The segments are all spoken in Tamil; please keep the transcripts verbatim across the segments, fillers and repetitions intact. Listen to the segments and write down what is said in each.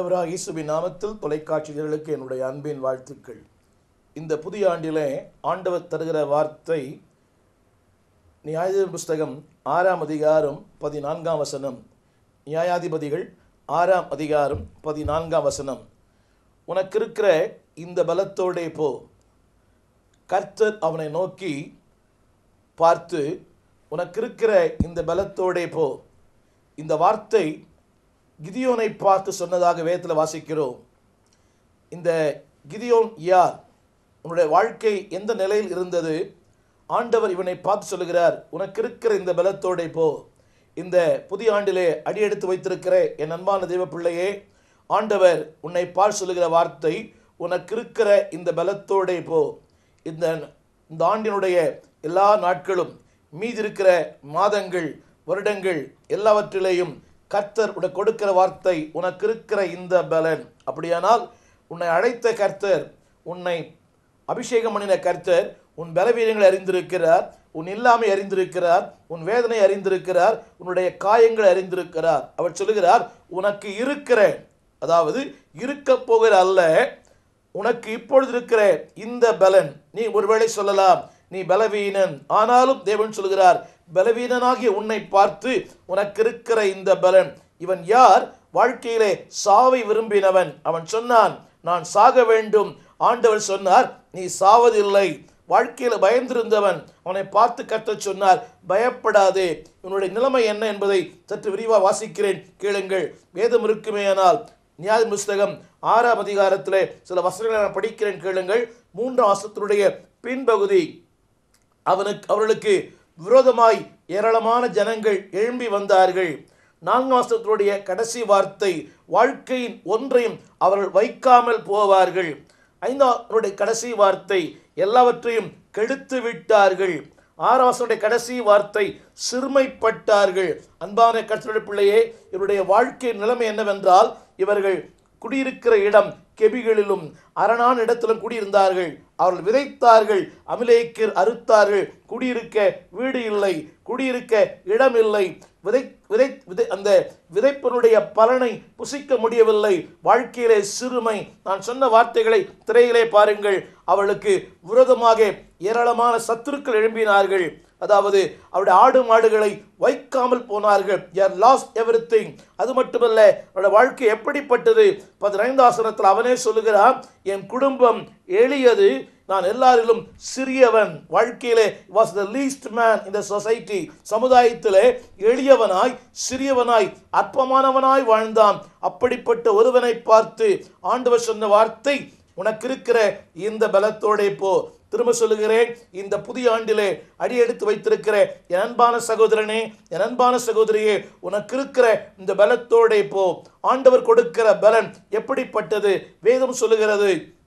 ஆண்டவராகிய இயேசுவின் நாமத்தில் தொலைக்காட்சிகளுக்கு என்னுடைய அன்பின் வாழ்த்துக்கள். இந்த புதிய ஆண்டிலே ஆண்டவர் தருகிற வார்த்தை நியாயாதிபதி புஸ்தகம் ஆறாம் அதிகாரம் பதினான்காம் வசனம். நியாயாதிபதிகள் ஆறாம் அதிகாரம் பதினான்காம் வசனம். உனக்கு இருக்கிற இந்த பலத்தோடே போ. கர்த்தர் அவனை நோக்கி பார்த்து, உனக்கு இருக்கிற இந்த பலத்தோடே போ. இந்த வார்த்தை கிதியோனை பார்த்து சொன்னதாக வேதத்தில் வாசிக்கிறோம். இந்த கிதியோன் யார்? உன்னுடைய வாழ்க்கை எந்த நிலையில் இருந்தது? ஆண்டவர் இவனை பார்த்து சொல்லுகிறார், உனக்கு இருக்கிற இந்த பலத்தோடே போ. இந்த புதிய ஆண்டிலே அடியெடுத்து வைத்திருக்கிற என் அன்பான தெய்வ பிள்ளையே, ஆண்டவர் உன்னை பார்த்து சொல்லுகிற வார்த்தை, உனக்கு இருக்கிற இந்த பலத்தோடே போ. இந்த இந்த ஆண்டினுடைய எல்லா நாட்களும், மீதி இருக்கிற மாதங்கள், வருடங்கள் எல்லாவற்றிலேயும் கர்த்தர் உனக்கு கொடுக்கிற வார்த்தை, உனக்கு இருக்கிற இந்த பலன். அப்படியானால் உன்னை அழைத்த கர்த்தர், உன்னை அபிஷேகம் பண்ணின கர்த்தர் உன் பலவீனங்களை அறிந்திருக்கிறார், உன் இல்லாமை அறிந்திருக்கிறார், உன் வேதனை அறிந்திருக்கிறார், உன்னுடைய காயங்களை அறிந்திருக்கிறார். அவர் சொல்லுகிறார், உனக்கு இருக்கிற, அதாவது இருக்க போகிற அல்ல, உனக்கு இப்பொழுது இருக்கிற இந்த பலன். நீ ஒருவேளை சொல்லலாம், நீ பலவீனன். ஆனாலும் தேவன் சொல்கிறார், பலவீனனாகிய உன்னை பார்த்து உனக்கு இருக்கிற இந்த பலன். இவன் யார்? வாழ்க்கையிலே சாவை விரும்பினவன். அவன் சொன்னான், நான் சாக வேண்டும். ஆண்டவர் சொன்னார், நீ சாவதில்லை. வாழ்க்கையில் பயந்திருந்தவன். அவனை பார்த்து கர்த்தர் சொன்னார், பயப்படாதே. இவனுடைய நிலைமை என்ன என்பதை சற்று விரிவாக வாசிக்கிறேன், கேளுங்கள். வேதம் இருக்குமேயானால் நியாய புஸ்தகம் ஆறாம் அதிகாரத்திலே சில வசனங்களை நான் படிக்கிறேன், கேளுங்கள். மூன்றாம் வசனத்தினுடைய பின்பகுதி, அவனுக்கு அவர்களுக்கு விரோதமாய் ஏராளமான ஜனங்கள் எழும்பி வந்தார்கள். நான்காம் வசனத்தினுடைய கடைசி வார்த்தை, வாழ்க்கையின் ஒன்றையும் அவர்கள் வைக்காமல் போவார்கள். ஐந்தாம் கடைசி வார்த்தை, எல்லாவற்றையும் கெடுத்து விட்டார்கள். ஆறாம் வசனத்துடைய கடைசி வார்த்தை, சிறுமைப்பட்டார்கள். அன்பான கர்த்தருடைய பிள்ளையே, இவருடைய வாழ்க்கை நிலைமை என்னவென்றால், இவர்கள் குடியிருக்கிற இடம் கெபிகளிலும் அரணான இடத்திலும் குடியிருந்தார்கள். அவர்கள் விதைத்தார்கள், அமிலேக்கர் அறுத்தார்கள். குடியிருக்க வீடு இல்லை, குடியிருக்க இடம் இல்லை. விதை விதை விதை அந்த விதைப்பனுடைய பலனை புசிக்க முடியவில்லை. வாழ்க்கையிலே சிறுமை. நான் சொன்ன வார்த்தைகளை திரையிலே பாருங்கள். அவளுக்கு விரோதமாக ஏராளமான சத்துருக்கள் எழும்பினார்கள். அதாவது அவருடைய ஆடு மாடுகளை வைக்காமல் போனார்கள். யார் லாஸ்ட் எவ்ரிதிங். அது மட்டுமல்ல, அவருடைய வாழ்க்கை எப்படிப்பட்டது? பதினைந்து ஆசனத்தில் அவனே சொல்லுகிறான், என் குடும்பம் எளியது, நான் எல்லாரிலும் சிறியவன். வாழ்க்கையிலே was the least man in the society. சமுதாயத்திலே எளியவனாய், சிறியவனாய், அற்பமானவனாய் வாழ்ந்தான். அப்படிப்பட்ட ஒருவனை பார்த்து ஆண்டவர் சொன்ன வார்த்தை, உனக்கு இருக்கிற இந்த பலத்தோடே போ. திரும்ப சொல்லுகிறேன், இந்த புதிய ஆண்டிலே அடி எடுத்து வைத்திருக்கிற என் அன்பான சகோதரனே, என் அன்பான சகோதரியே, உனக்கு இருக்கிற இந்த பலத்தோடே போ. ஆண்டவர் கொடுக்கிற பலன் எப்படிப்பட்டது? வேதம் சொல்லுகிறது,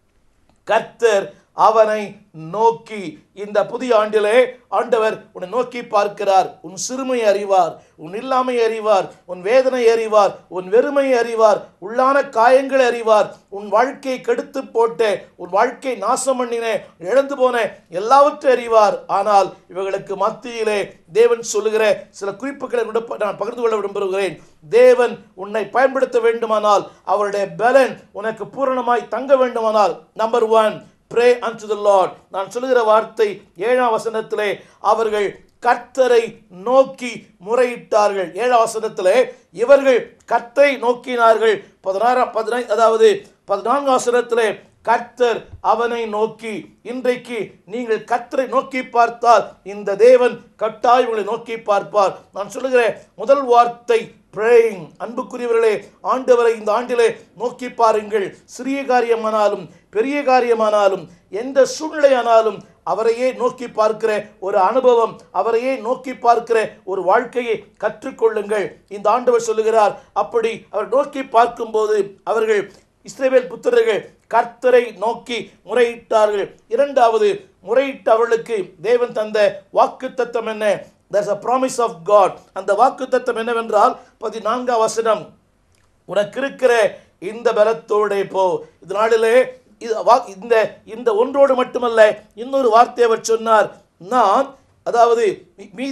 கர்த்தர் அவனை நோக்கி. இந்த புதிய ஆண்டிலே ஆண்டவர் உன்னை நோக்கி பார்க்கிறார். உன் சிறுமையை அறிவார், உன் இல்லாமை அறிவார், உன் வேதனை அறிவார், உன் வெறுமையை அறிவார், உள்ளான காயங்களை அறிவார், உன் வாழ்க்கையை கெடுத்து போட்ட, உன் வாழ்க்கை நாசம் பண்ணின, இழந்து போன எல்லாவற்றையும் அறிவார். ஆனால் இவர்களுக்கு மத்தியிலே தேவன் சொல்லுகிற சில குறிப்புகளை நான் பகிர்ந்து கொள்ள விரும்புகிறேன். தேவன் உன்னை பயன்படுத்த வேண்டுமானால், அவருடைய பலன் உனக்கு பூரணமாய் தங்க வேண்டுமானால், number one, pray unto the Lord. நான் சொல்லுகிற வார்த்தை ஏழாம் வசனத்திலே, அவர்கள் கர்த்தரை நோக்கி முறையிட்டார்கள். ஏழாம் வசனத்திலே இவர்கள் கர்த்தரை நோக்கினார்கள். பதினாறாம் பதினைந்து அதாவது பதினான்காம் வசனத்திலே கர்த்தர் அவனை நோக்கி. இன்றைக்கு நீங்கள் கர்த்தரை நோக்கி பார்த்தால் இந்த தேவன் கட்டாயம் உங்களை நோக்கி பார்ப்பார். நான் சொல்லுகிற முதல் வார்த்தை praying. அன்புக்குரியவர்களே, ஆண்டவரை இந்த ஆண்டிலே நோக்கி பாருங்கள். சிறிய காரியமானாலும் பெரிய காரியமானாலும் எந்த சூழ்நிலையானாலும் அவரையே நோக்கி பார்க்கிற ஒரு அனுபவம், அவரையே நோக்கி பார்க்கிற ஒரு வாழ்க்கையை கற்றுக்கொள்ளுங்கள். இந்த ஆண்டவர் சொல்லுகிறார், அப்படி அவர் நோக்கி பார்க்கும்போது அவர்கள் இஸ்ரவேல் புத்திரர்கள் கர்த்தரை நோக்கி முறையிட்டார்கள். இரண்டாவது, முறையிட்ட அவர்களுக்கு தேவன் தந்த வாக்குத்தத்தம் என்ன? There's a promise of God. அந்த வாக்குத்தத்தம் என்னவென்றால் பதினான்காம் வசனம், உனக்கு இருக்கிற இந்த பலத்தோடே போ. இந்த நாளிலே இந்த இந்த ஒன்றோடு மட்டுமல்ல, இன்னொரு வார்த்தை அவர் சொன்னார். நான், அதாவது மீதி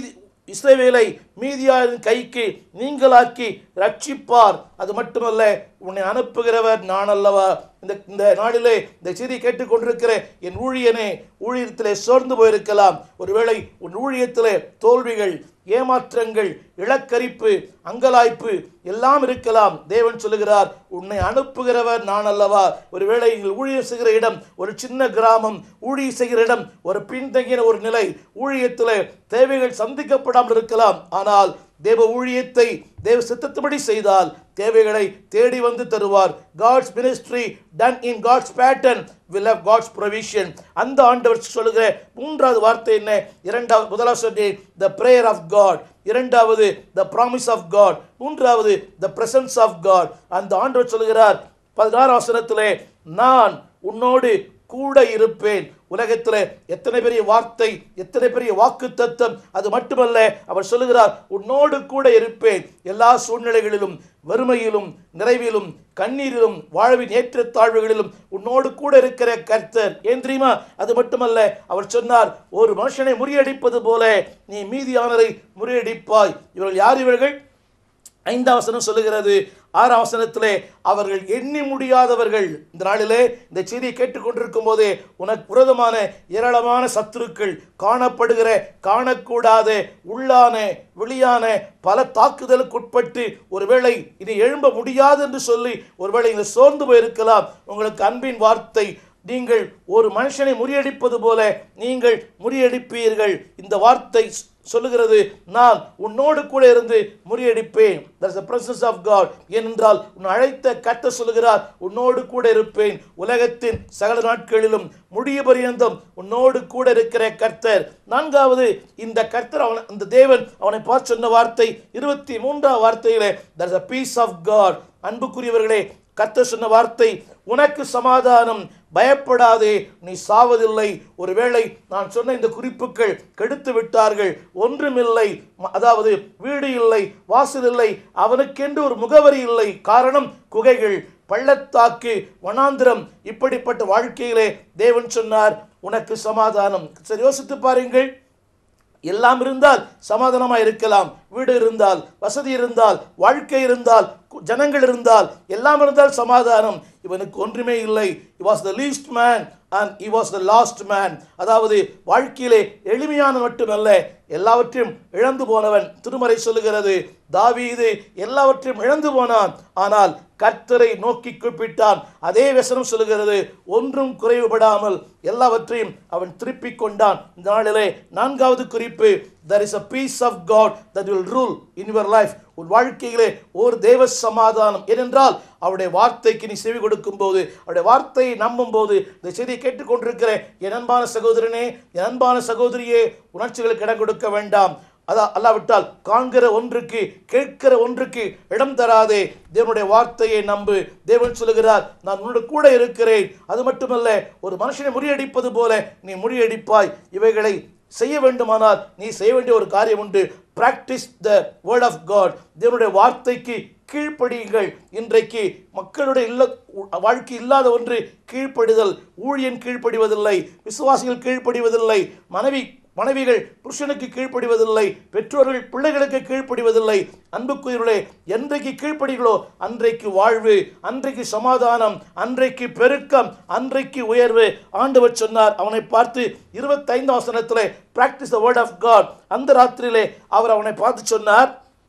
இஸ்ரவேலை மீதியாரின் கைக்கு நீங்களாக்கி ரட்சிப்பார். அது மட்டுமல்ல, உன்னை அனுப்புகிறவர் நான் அல்லவா. இந்த இந்த நாளிலே இந்த செய்தி கேட்டுக்கொண்டிருக்கிற என் ஊழியனே, ஊழியத்திலே சோர்ந்து போயிருக்கலாம். ஒருவேளை உன் ஊழியத்திலே தோல்விகள், ஏமாற்றங்கள், இலக்கரிப்பு, அங்கலாய்ப்பு எல்லாம் இருக்கலாம். தேவன் சொல்லுகிறார், உன்னை அனுப்புகிறவர் நான் அல்லவா. ஒருவேளை நீங்கள் ஊழியர் செய்கிற இடம் ஒரு சின்ன கிராமம், ஊழியர் செய்கிற இடம் ஒரு பின்தங்கின ஒரு நிலை, ஊழியத்தில் தேவைகள் சந்திக்கப்படாமல் இருக்கலாம். ஆனால் தேவ ஊழியத்தை தேவ சித்தத்தின்படி செய்தால் தேவைகளை தேடி வந்து தருவார். God's ministry done in God's pattern will have God's provision. அந்த ஆண்டவர் சொல்லுகிற மூன்றாவது வார்த்தை என்ன? இரண்டாவது, முதலாவது சொன்னேன் the prayer of God, இரண்டாவது the promise of God, மூன்றாவது the presence of God. அந்த ஆண்டவர் சொல்லுகிறார் பதினாறாம் வசனத்திலே, நான் உன்னோடு கூட இருப்பேன். உலகத்தில் எத்தனை பெரிய வார்த்தை, எத்தனை பெரிய வாக்கு தத்தம். அது மட்டுமல்ல, அவர் சொல்லுகிறார், உன்னோடு கூட இருப்பேன். எல்லா சூழ்நிலைகளிலும், வறுமையிலும், நிறைவிலும், கண்ணீரிலும், வாழ்வின் ஏற்றத்தாழ்வுகளிலும் உன்னோடு கூட இருக்கிற கர்த்தர். ஏன் தெரியுமா? அது மட்டுமல்ல, அவர் சொன்னார், ஒரு மனுஷனை முறியடிப்பது போல நீ மீதியானரை முறியடிப்பாய். இவர்கள் யார்? இவர்கள் ஐந்தாம் வசனம் சொல்லுகிறது. ஆறாம் வசனத்திலே, அவர்கள் எண்ணி முடியாதவர்கள். இந்த நாளிலே இந்த செய்தியை கேட்டுக்கொண்டிருக்கும் போதே உனக்கு விரோதமான ஏராளமான சத்துருக்கள், காணப்படுகிற காணக்கூடாத உள்ளான வெளியான பல தாக்குதலுக்கு உட்பட்டு ஒருவேளை இனி எழும்ப முடியாது என்று சொல்லி ஒருவேளை இங்கே சோர்ந்து போயிருக்கலாம். உங்களுக்கு அன்பின் வார்த்தை, நீங்கள் ஒரு மனுஷனை முறியடிப்பது போல நீங்கள் முறியடிப்பீர்கள். இந்த வார்த்தை சொல்லுகிறது, நான் உன்னோடு கூட இருந்து முறியடிப்பேன். There is the presence of God. ஏனென்றால் உன் அழைத்த கர்த்தர் சொல்லுகிறார், உன்னோடு கூட இருப்பேன். உலகத்தின் சகல நாட்களிலும் முடிய பரியந்தம் உன்னோடு கூட இருக்கிற கர்த்தர். நான்காவது, இந்த கர்த்தர் அவன் அந்த தேவன் அவனை பார்த்து சொன்ன வார்த்தை இருபத்தி மூன்றாம் வார்த்தையிலே, there is a peace of God. அன்புக்குரியவர்களே, கர்த்தர் சொன்ன வார்த்தை, உனக்கு சமாதானம், பயப்படாதே, நீ சாவதில்லை. ஒருவேளை நான் சொன்ன இந்த குறிப்புகள் கெடுத்து விட்டார்கள், ஒன்றுமில்லை, அதாவது வீடு இல்லை, வாசல் இல்லை, அவனுக்கென்று ஒரு முகவரி இல்லை. காரணம் குகைகள், பள்ளத்தாக்கு, வனாந்திரம், இப்படிப்பட்ட வாழ்க்கையிலே தேவன் சொன்னார், உனக்கு சமாதானம். சரி, யோசித்து பாருங்கள். எல்லாம் இருந்தால் சமாதானமாக இருக்கலாம். வீடு இருந்தால், வசதி இருந்தால், வாழ்க்கை இருந்தால், ஜனங்கள் இருந்தால், எல்லாம் இருந்தால் சமாதானம். இவனுக்கு ஒன்றுமே இல்லை. He was the least man and he was the last man. அதாவது வாழ்க்கையிலே எளிமையான மட்டுமல்ல, எல்லாவற்றையும் இழந்து போனவன். திருமறை சொல்லுகிறது, தாவீது எல்லாவற்றையும் இழந்து போனான், ஆனால் கர்த்தரை நோக்கி கூப்பிட்டான். அதே வசனம் சொல்லுகிறது, ஒன்றும் குறைவுபடாமல் எல்லாவற்றையும் அவன் திருப்பிக் கொண்டான். இந்த நாளிலே நான்காவது குறிப்பு, there is a peace of God that will rule in your life. உன் வாழ்க்கையிலே ஒரு தேவ சமாதானம். ஏனென்றால் அவருடைய வார்த்தைக்கு நீ செவி கொடுக்கும் போது, அவருடைய வார்த்தையை நம்பும் போது, இந்த செய்தியை கேட்டுக்கொண்டிருக்கிற என் அன்பான சகோதரனே, என் அன்பான சகோதரியே, உணர்ச்சிகளுக்கு இடம் கொடுக்க வேண்டாம். அதான் அல்லாவிட்டால் காண்கிற ஒன்றுக்கு, கேட்கிற ஒன்றுக்கு இடம் தராதே. தேவனுடைய வார்த்தையை நம்பு. தேவன் சொல்லுகிறார், நான் உன்னோடு கூட இருக்கிறேன். அது மட்டுமல்ல, ஒரு மனுஷனை முறியடிப்பது போல நீ முறியடிப்பாய். இவைகளை செய்ய வேண்டுமானால் நீ செய்ய வேண்டிய ஒரு காரியம் உண்டு. Practice the word of God. தேவனுடைய வார்த்தைக்கு கீழ்ப்படியுங்கள். இன்றைக்கு மக்களுடைய இல்ல வாழ்க்கை இல்லாத ஒன்று கீழ்ப்படிதல். ஊழியன் கீழ்ப்படிவதில்லை, விசுவாசிகள் கீழ்ப்படிவதில்லை, மனைவி மனைவிகள் புருஷனுக்கு கீழ்ப்படிவதில்லை, பெற்றோர்கள் பிள்ளைகளுக்கு கீழ்ப்படிவதில்லை. அன்புக்குரியவர்களே, என்றைக்கு கீழ்ப்படிகளோ அன்றைக்கு வாழ்வு, அன்றைக்கு சமாதானம், அன்றைக்கு பெருக்கம், அன்றைக்கு உயர்வு. ஆண்டவர் சொன்னார், அவனை பார்த்து இருபத்தைந்தாம் வசனத்திலே, practice the word of God. அந்த ராத்திரியிலே அவர் அவனை பார்த்து சொன்னார்,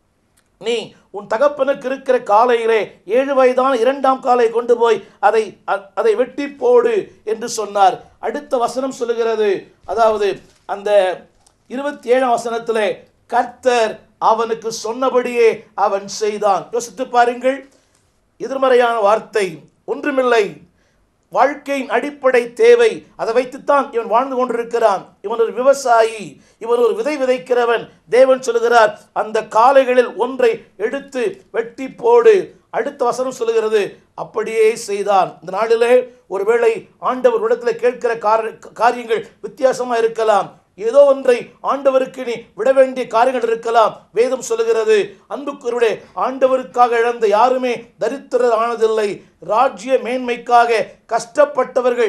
நீ உன் தகப்பனுக்கு இருக்கிற காலையிலே ஏழு வயதான இரண்டாம் காலை கொண்டு போய் அதை அதை வெட்டி போடு என்று சொன்னார். அடுத்த வசனம் சொல்லுகிறது, அதாவது அந்த இருபத்தி ஏழாம் வசனத்திலே, கர்த்தர் அவனுக்கு சொன்னபடியே அவன் செய்தான். யோசித்து பாருங்கள், எதிர்மறையான வார்த்தை ஒன்றுமில்லை. வாழ்க்கையின் அடிப்படை தேவை, அதை வைத்துத்தான் இவன் வாழ்ந்து கொண்டிருக்கிறான். இவன் ஒரு விவசாயி, இவன் ஒரு விதை விதைக்கிறவன். தேவன் சொல்லுகிறார், அந்த காளைகளில் ஒன்றை எடுத்து வெட்டி போடு. அடுத்த வசனம் சொல்லுகிறது, அப்படியே செய்தான். இந்த நாளிலே ஒருவேளை ஆண்டவர் இடத்துல கேட்கிற காரியங்கள் வித்தியாசமாக இருக்கலாம். ஏதோ ஒன்றை ஆண்டவருக்கு நீ விட வேண்டிய காரியங்கள் இருக்கலாம். வேதம் சொல்லுகிறது, அன்புக்குருடைய ஆண்டவருக்காக இழந்த யாருமே தரித்திரர் ஆனதில்லை. ராஜ்ய மேன்மைக்காக கஷ்டப்பட்டவர்கள்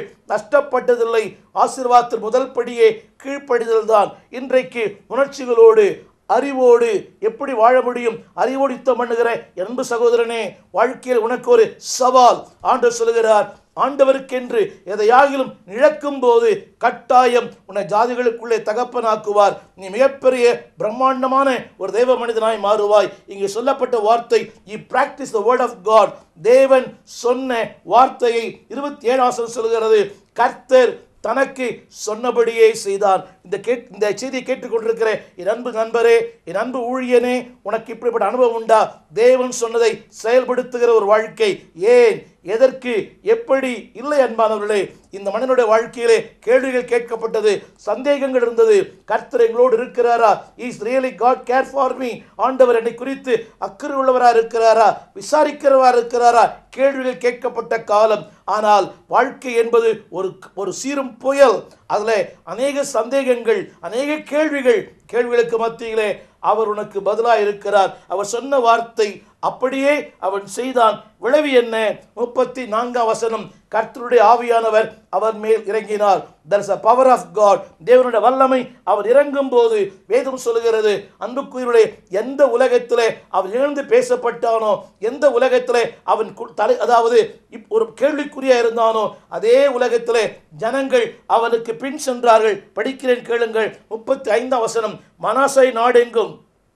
நஷ்டப்பட்டதில்லை. ஆசீர்வாதத்தின் முதல் படியே கீழ்ப்படிதல் தான். இன்றைக்கு உணர்ச்சிகளோடு, அறிவோடு எப்படி வாழ முடியும்? அறிவோடு யுத்தம் பண்ணுகிற அன்பு சகோதரனே, வாழ்க்கையில் உனக்கு ஒரு சவால். ஆண்டவர் சொல்லுகிறார், ஆண்டவருக்கென்று எதையாகிலும் இழக்கும் போது கட்டாயம் உன்னை ஜாதிகளுக்குள்ளே தகப்பனாக்குவார். நீ மிகப்பெரிய பிரம்மாண்டமான ஒரு தெய்வ மனிதனாய் மாறுவாய். இங்கு சொல்லப்பட்ட வார்த்தை, you practice the word of God. தேவன் சொன்ன வார்த்தையை இருபத்தி ஏழாம் வசனம் சொல்கிறது, கர்த்தர் தனக்கு சொன்னபடியே செய்தான். இந்த கேட் இந்த செய்தியை கேட்டுக்கொண்டிருக்கிற என் அன்பு நண்பரே, என் அன்பு ஊழியனே, உனக்கு இப்படிப்பட்ட அனுபவம் உண்டா? தேவன் சொன்னதை செயல்படுத்துகிற ஒரு வாழ்க்கை. ஏன், எதற்கு, எப்படி? இல்லை அன்பானவர்களே, இந்த மனிதனுடைய வாழ்க்கையிலே கேள்விகள் கேட்கப்பட்டது, சந்தேகங்கள் இருந்தது. கர்த்தர் எங்களோடு இருக்கிறாரா? Is really God care for me? ஆண்டவர் என்னை குறித்து அக்கறை உள்ளவரா இருக்கிறாரா? விசாரிக்கிறவரா இருக்கிறாரா? கேள்விகள் கேட்கப்பட்ட காலம். ஆனால் வாழ்க்கை என்பது ஒரு ஒரு சீரும் புயல். அதில் அநேக சந்தேகங்கள், அநேக கேள்விகள். கேள்விகளுக்கு மத்தியிலே அவர் உனக்கு பதிலாக இருக்கிறார். அவர் சொன்ன வார்த்தை அப்படியே அவன் செய்தான். விளைவு என்ன? முப்பத்தி நான்காம் வசனம், கர்த்தருடைய ஆவியானவர் அவர் மேல் இறங்கினார். there is a power of God. தேவனுடைய வல்லமை அவர் இறங்கும் போது வேதம் சொல்லுகிறது, அன்புக்குரியவர்களே, எந்த உலகத்திலே அவன் இழந்து பேசப்பட்டானோ, எந்த உலகத்திலே அவன் தலை அதாவது ஒரு கேள்விக்குறியா இருந்தானோ, அதே உலகத்திலே ஜனங்கள் அவனுக்கு பின் சென்றார்கள். படிக்கிறேன், கேளுங்கள். முப்பத்தி ஐந்தாம் வசனம், மனாசை நாடெங்கும்,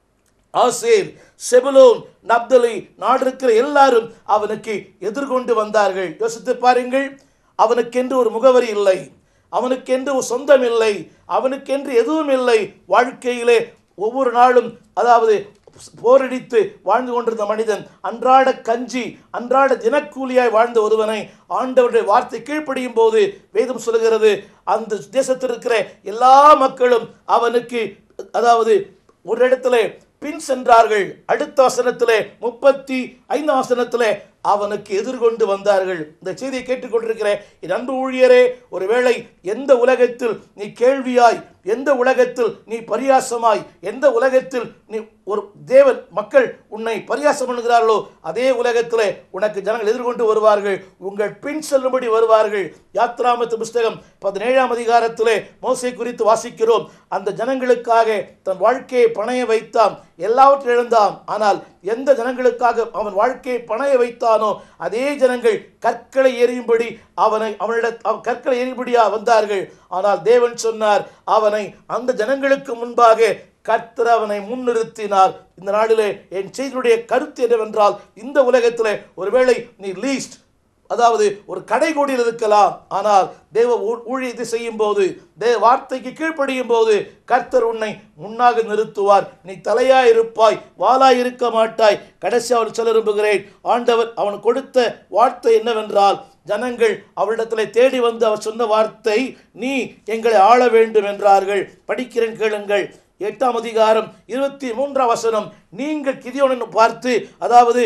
ஆசேர், செபுலோன், நப்தலி நாடு இருக்கிற எல்லாரும் அவனுக்கு எதிர்கொண்டு வந்தார்கள். யோசித்து பாருங்கள், அவனுக்கென்று ஒரு முகவரி இல்லை, அவனுக்கென்று ஒரு சொந்தம் இல்லை, அவனுக்கென்று எதுவும் இல்லை. வாழ்க்கையிலே ஒவ்வொரு நாளும் அதாவது போரடித்து வாழ்ந்து கொண்டிருந்த மனிதன், அன்றாட கஞ்சி, அன்றாட தினக்கூலியாய் வாழ்ந்த ஒருவனை ஆண்டவருடைய வார்த்தை கீழ்ப்படியும் போது வேதம் சொல்லுகிறது, அந்த தேசத்தில் இருக்கிற எல்லா மக்களும் அவனுக்கு அதாவது ஒரு இடத்துல பின் சென்றார்கள். அடுத்த வசனத்திலே, முப்பத்தி ஐந்தாம் வசனத்திலே, அவனுக்கு எதிர்கொண்டு வந்தார்கள். இந்த செய்தியை கேட்டுக்கொண்டிருக்கிற என் அன்பு ஊழியரே, ஒருவேளை எந்த உலகத்தில் நீ கேள்வியாய், எந்த உலகத்தில் நீ பரியாசமாய், எந்த உலகத்தில் நீ ஒரு தேவன் மக்கள் உன்னை பரியாசம் பண்ணுகிறார்களோ, அதே உலகத்திலே உனக்கு ஜனங்கள் எதிர்கொண்டு வருவார்கள், உங்கள் பின் செல்லும்படி வருவார்கள். யாத்ராமத்து புஸ்தகம் பதினேழாம் அதிகாரத்திலே மோசே குறித்து வாசிக்கிறோம். அந்த ஜனங்களுக்காக தன் வாழ்க்கையை பணைய வைத்தான், எல்லாவற்றையும் இழந்தான். ஆனால் எந்த ஜனங்களுக்காக அவன் வாழ்க்கையை பணைய வைத்தானோ, அதே ஜனங்கள் கற்களை எறியும்படி அவனை அவனிட கற்களை எறியும்படியா வந்தார்கள். ஆனால் தேவன் சொன்னார், அவனை அந்த ஜனங்களுக்கு முன்பாக கர்த்தர் அவனை முன்னிறுத்தினார். இந்த நாளிலே என் செய்தியுடைய கருத்து என்னவென்றால், இந்த உலகத்திலே ஒருவேளை நீ லீஸ்ட் அதாவது ஒரு கடைகோடியில் இருக்கலாம். ஆனால் தேவ ஊழியத்தை செய்யும் போது, தேவ வார்த்தைக்கு கீழ்ப்படியும் போது கர்த்தர் உன்னை முன்னாக நிறுத்துவார். நீ தலையாய் இருப்பாய், வாளாய் இருக்க மாட்டாய். கடைசி அவர் சொல்ல விரும்புகிறேன், ஆண்டவர் அவன் கொடுத்த வார்த்தை என்னவென்றால், ஜனங்கள் அவரிடத்தில் தேடி வந்து அவர் சொன்ன வார்த்தை, நீ எங்களை ஆள வேண்டும் என்றார்கள். படிக்கிறேன், கேளுங்கள். எட்டாம் அதிகாரம் இருபத்தி மூன்றாம் வசனம், நீங்கள் கிதியோனை பார்த்து, அதாவது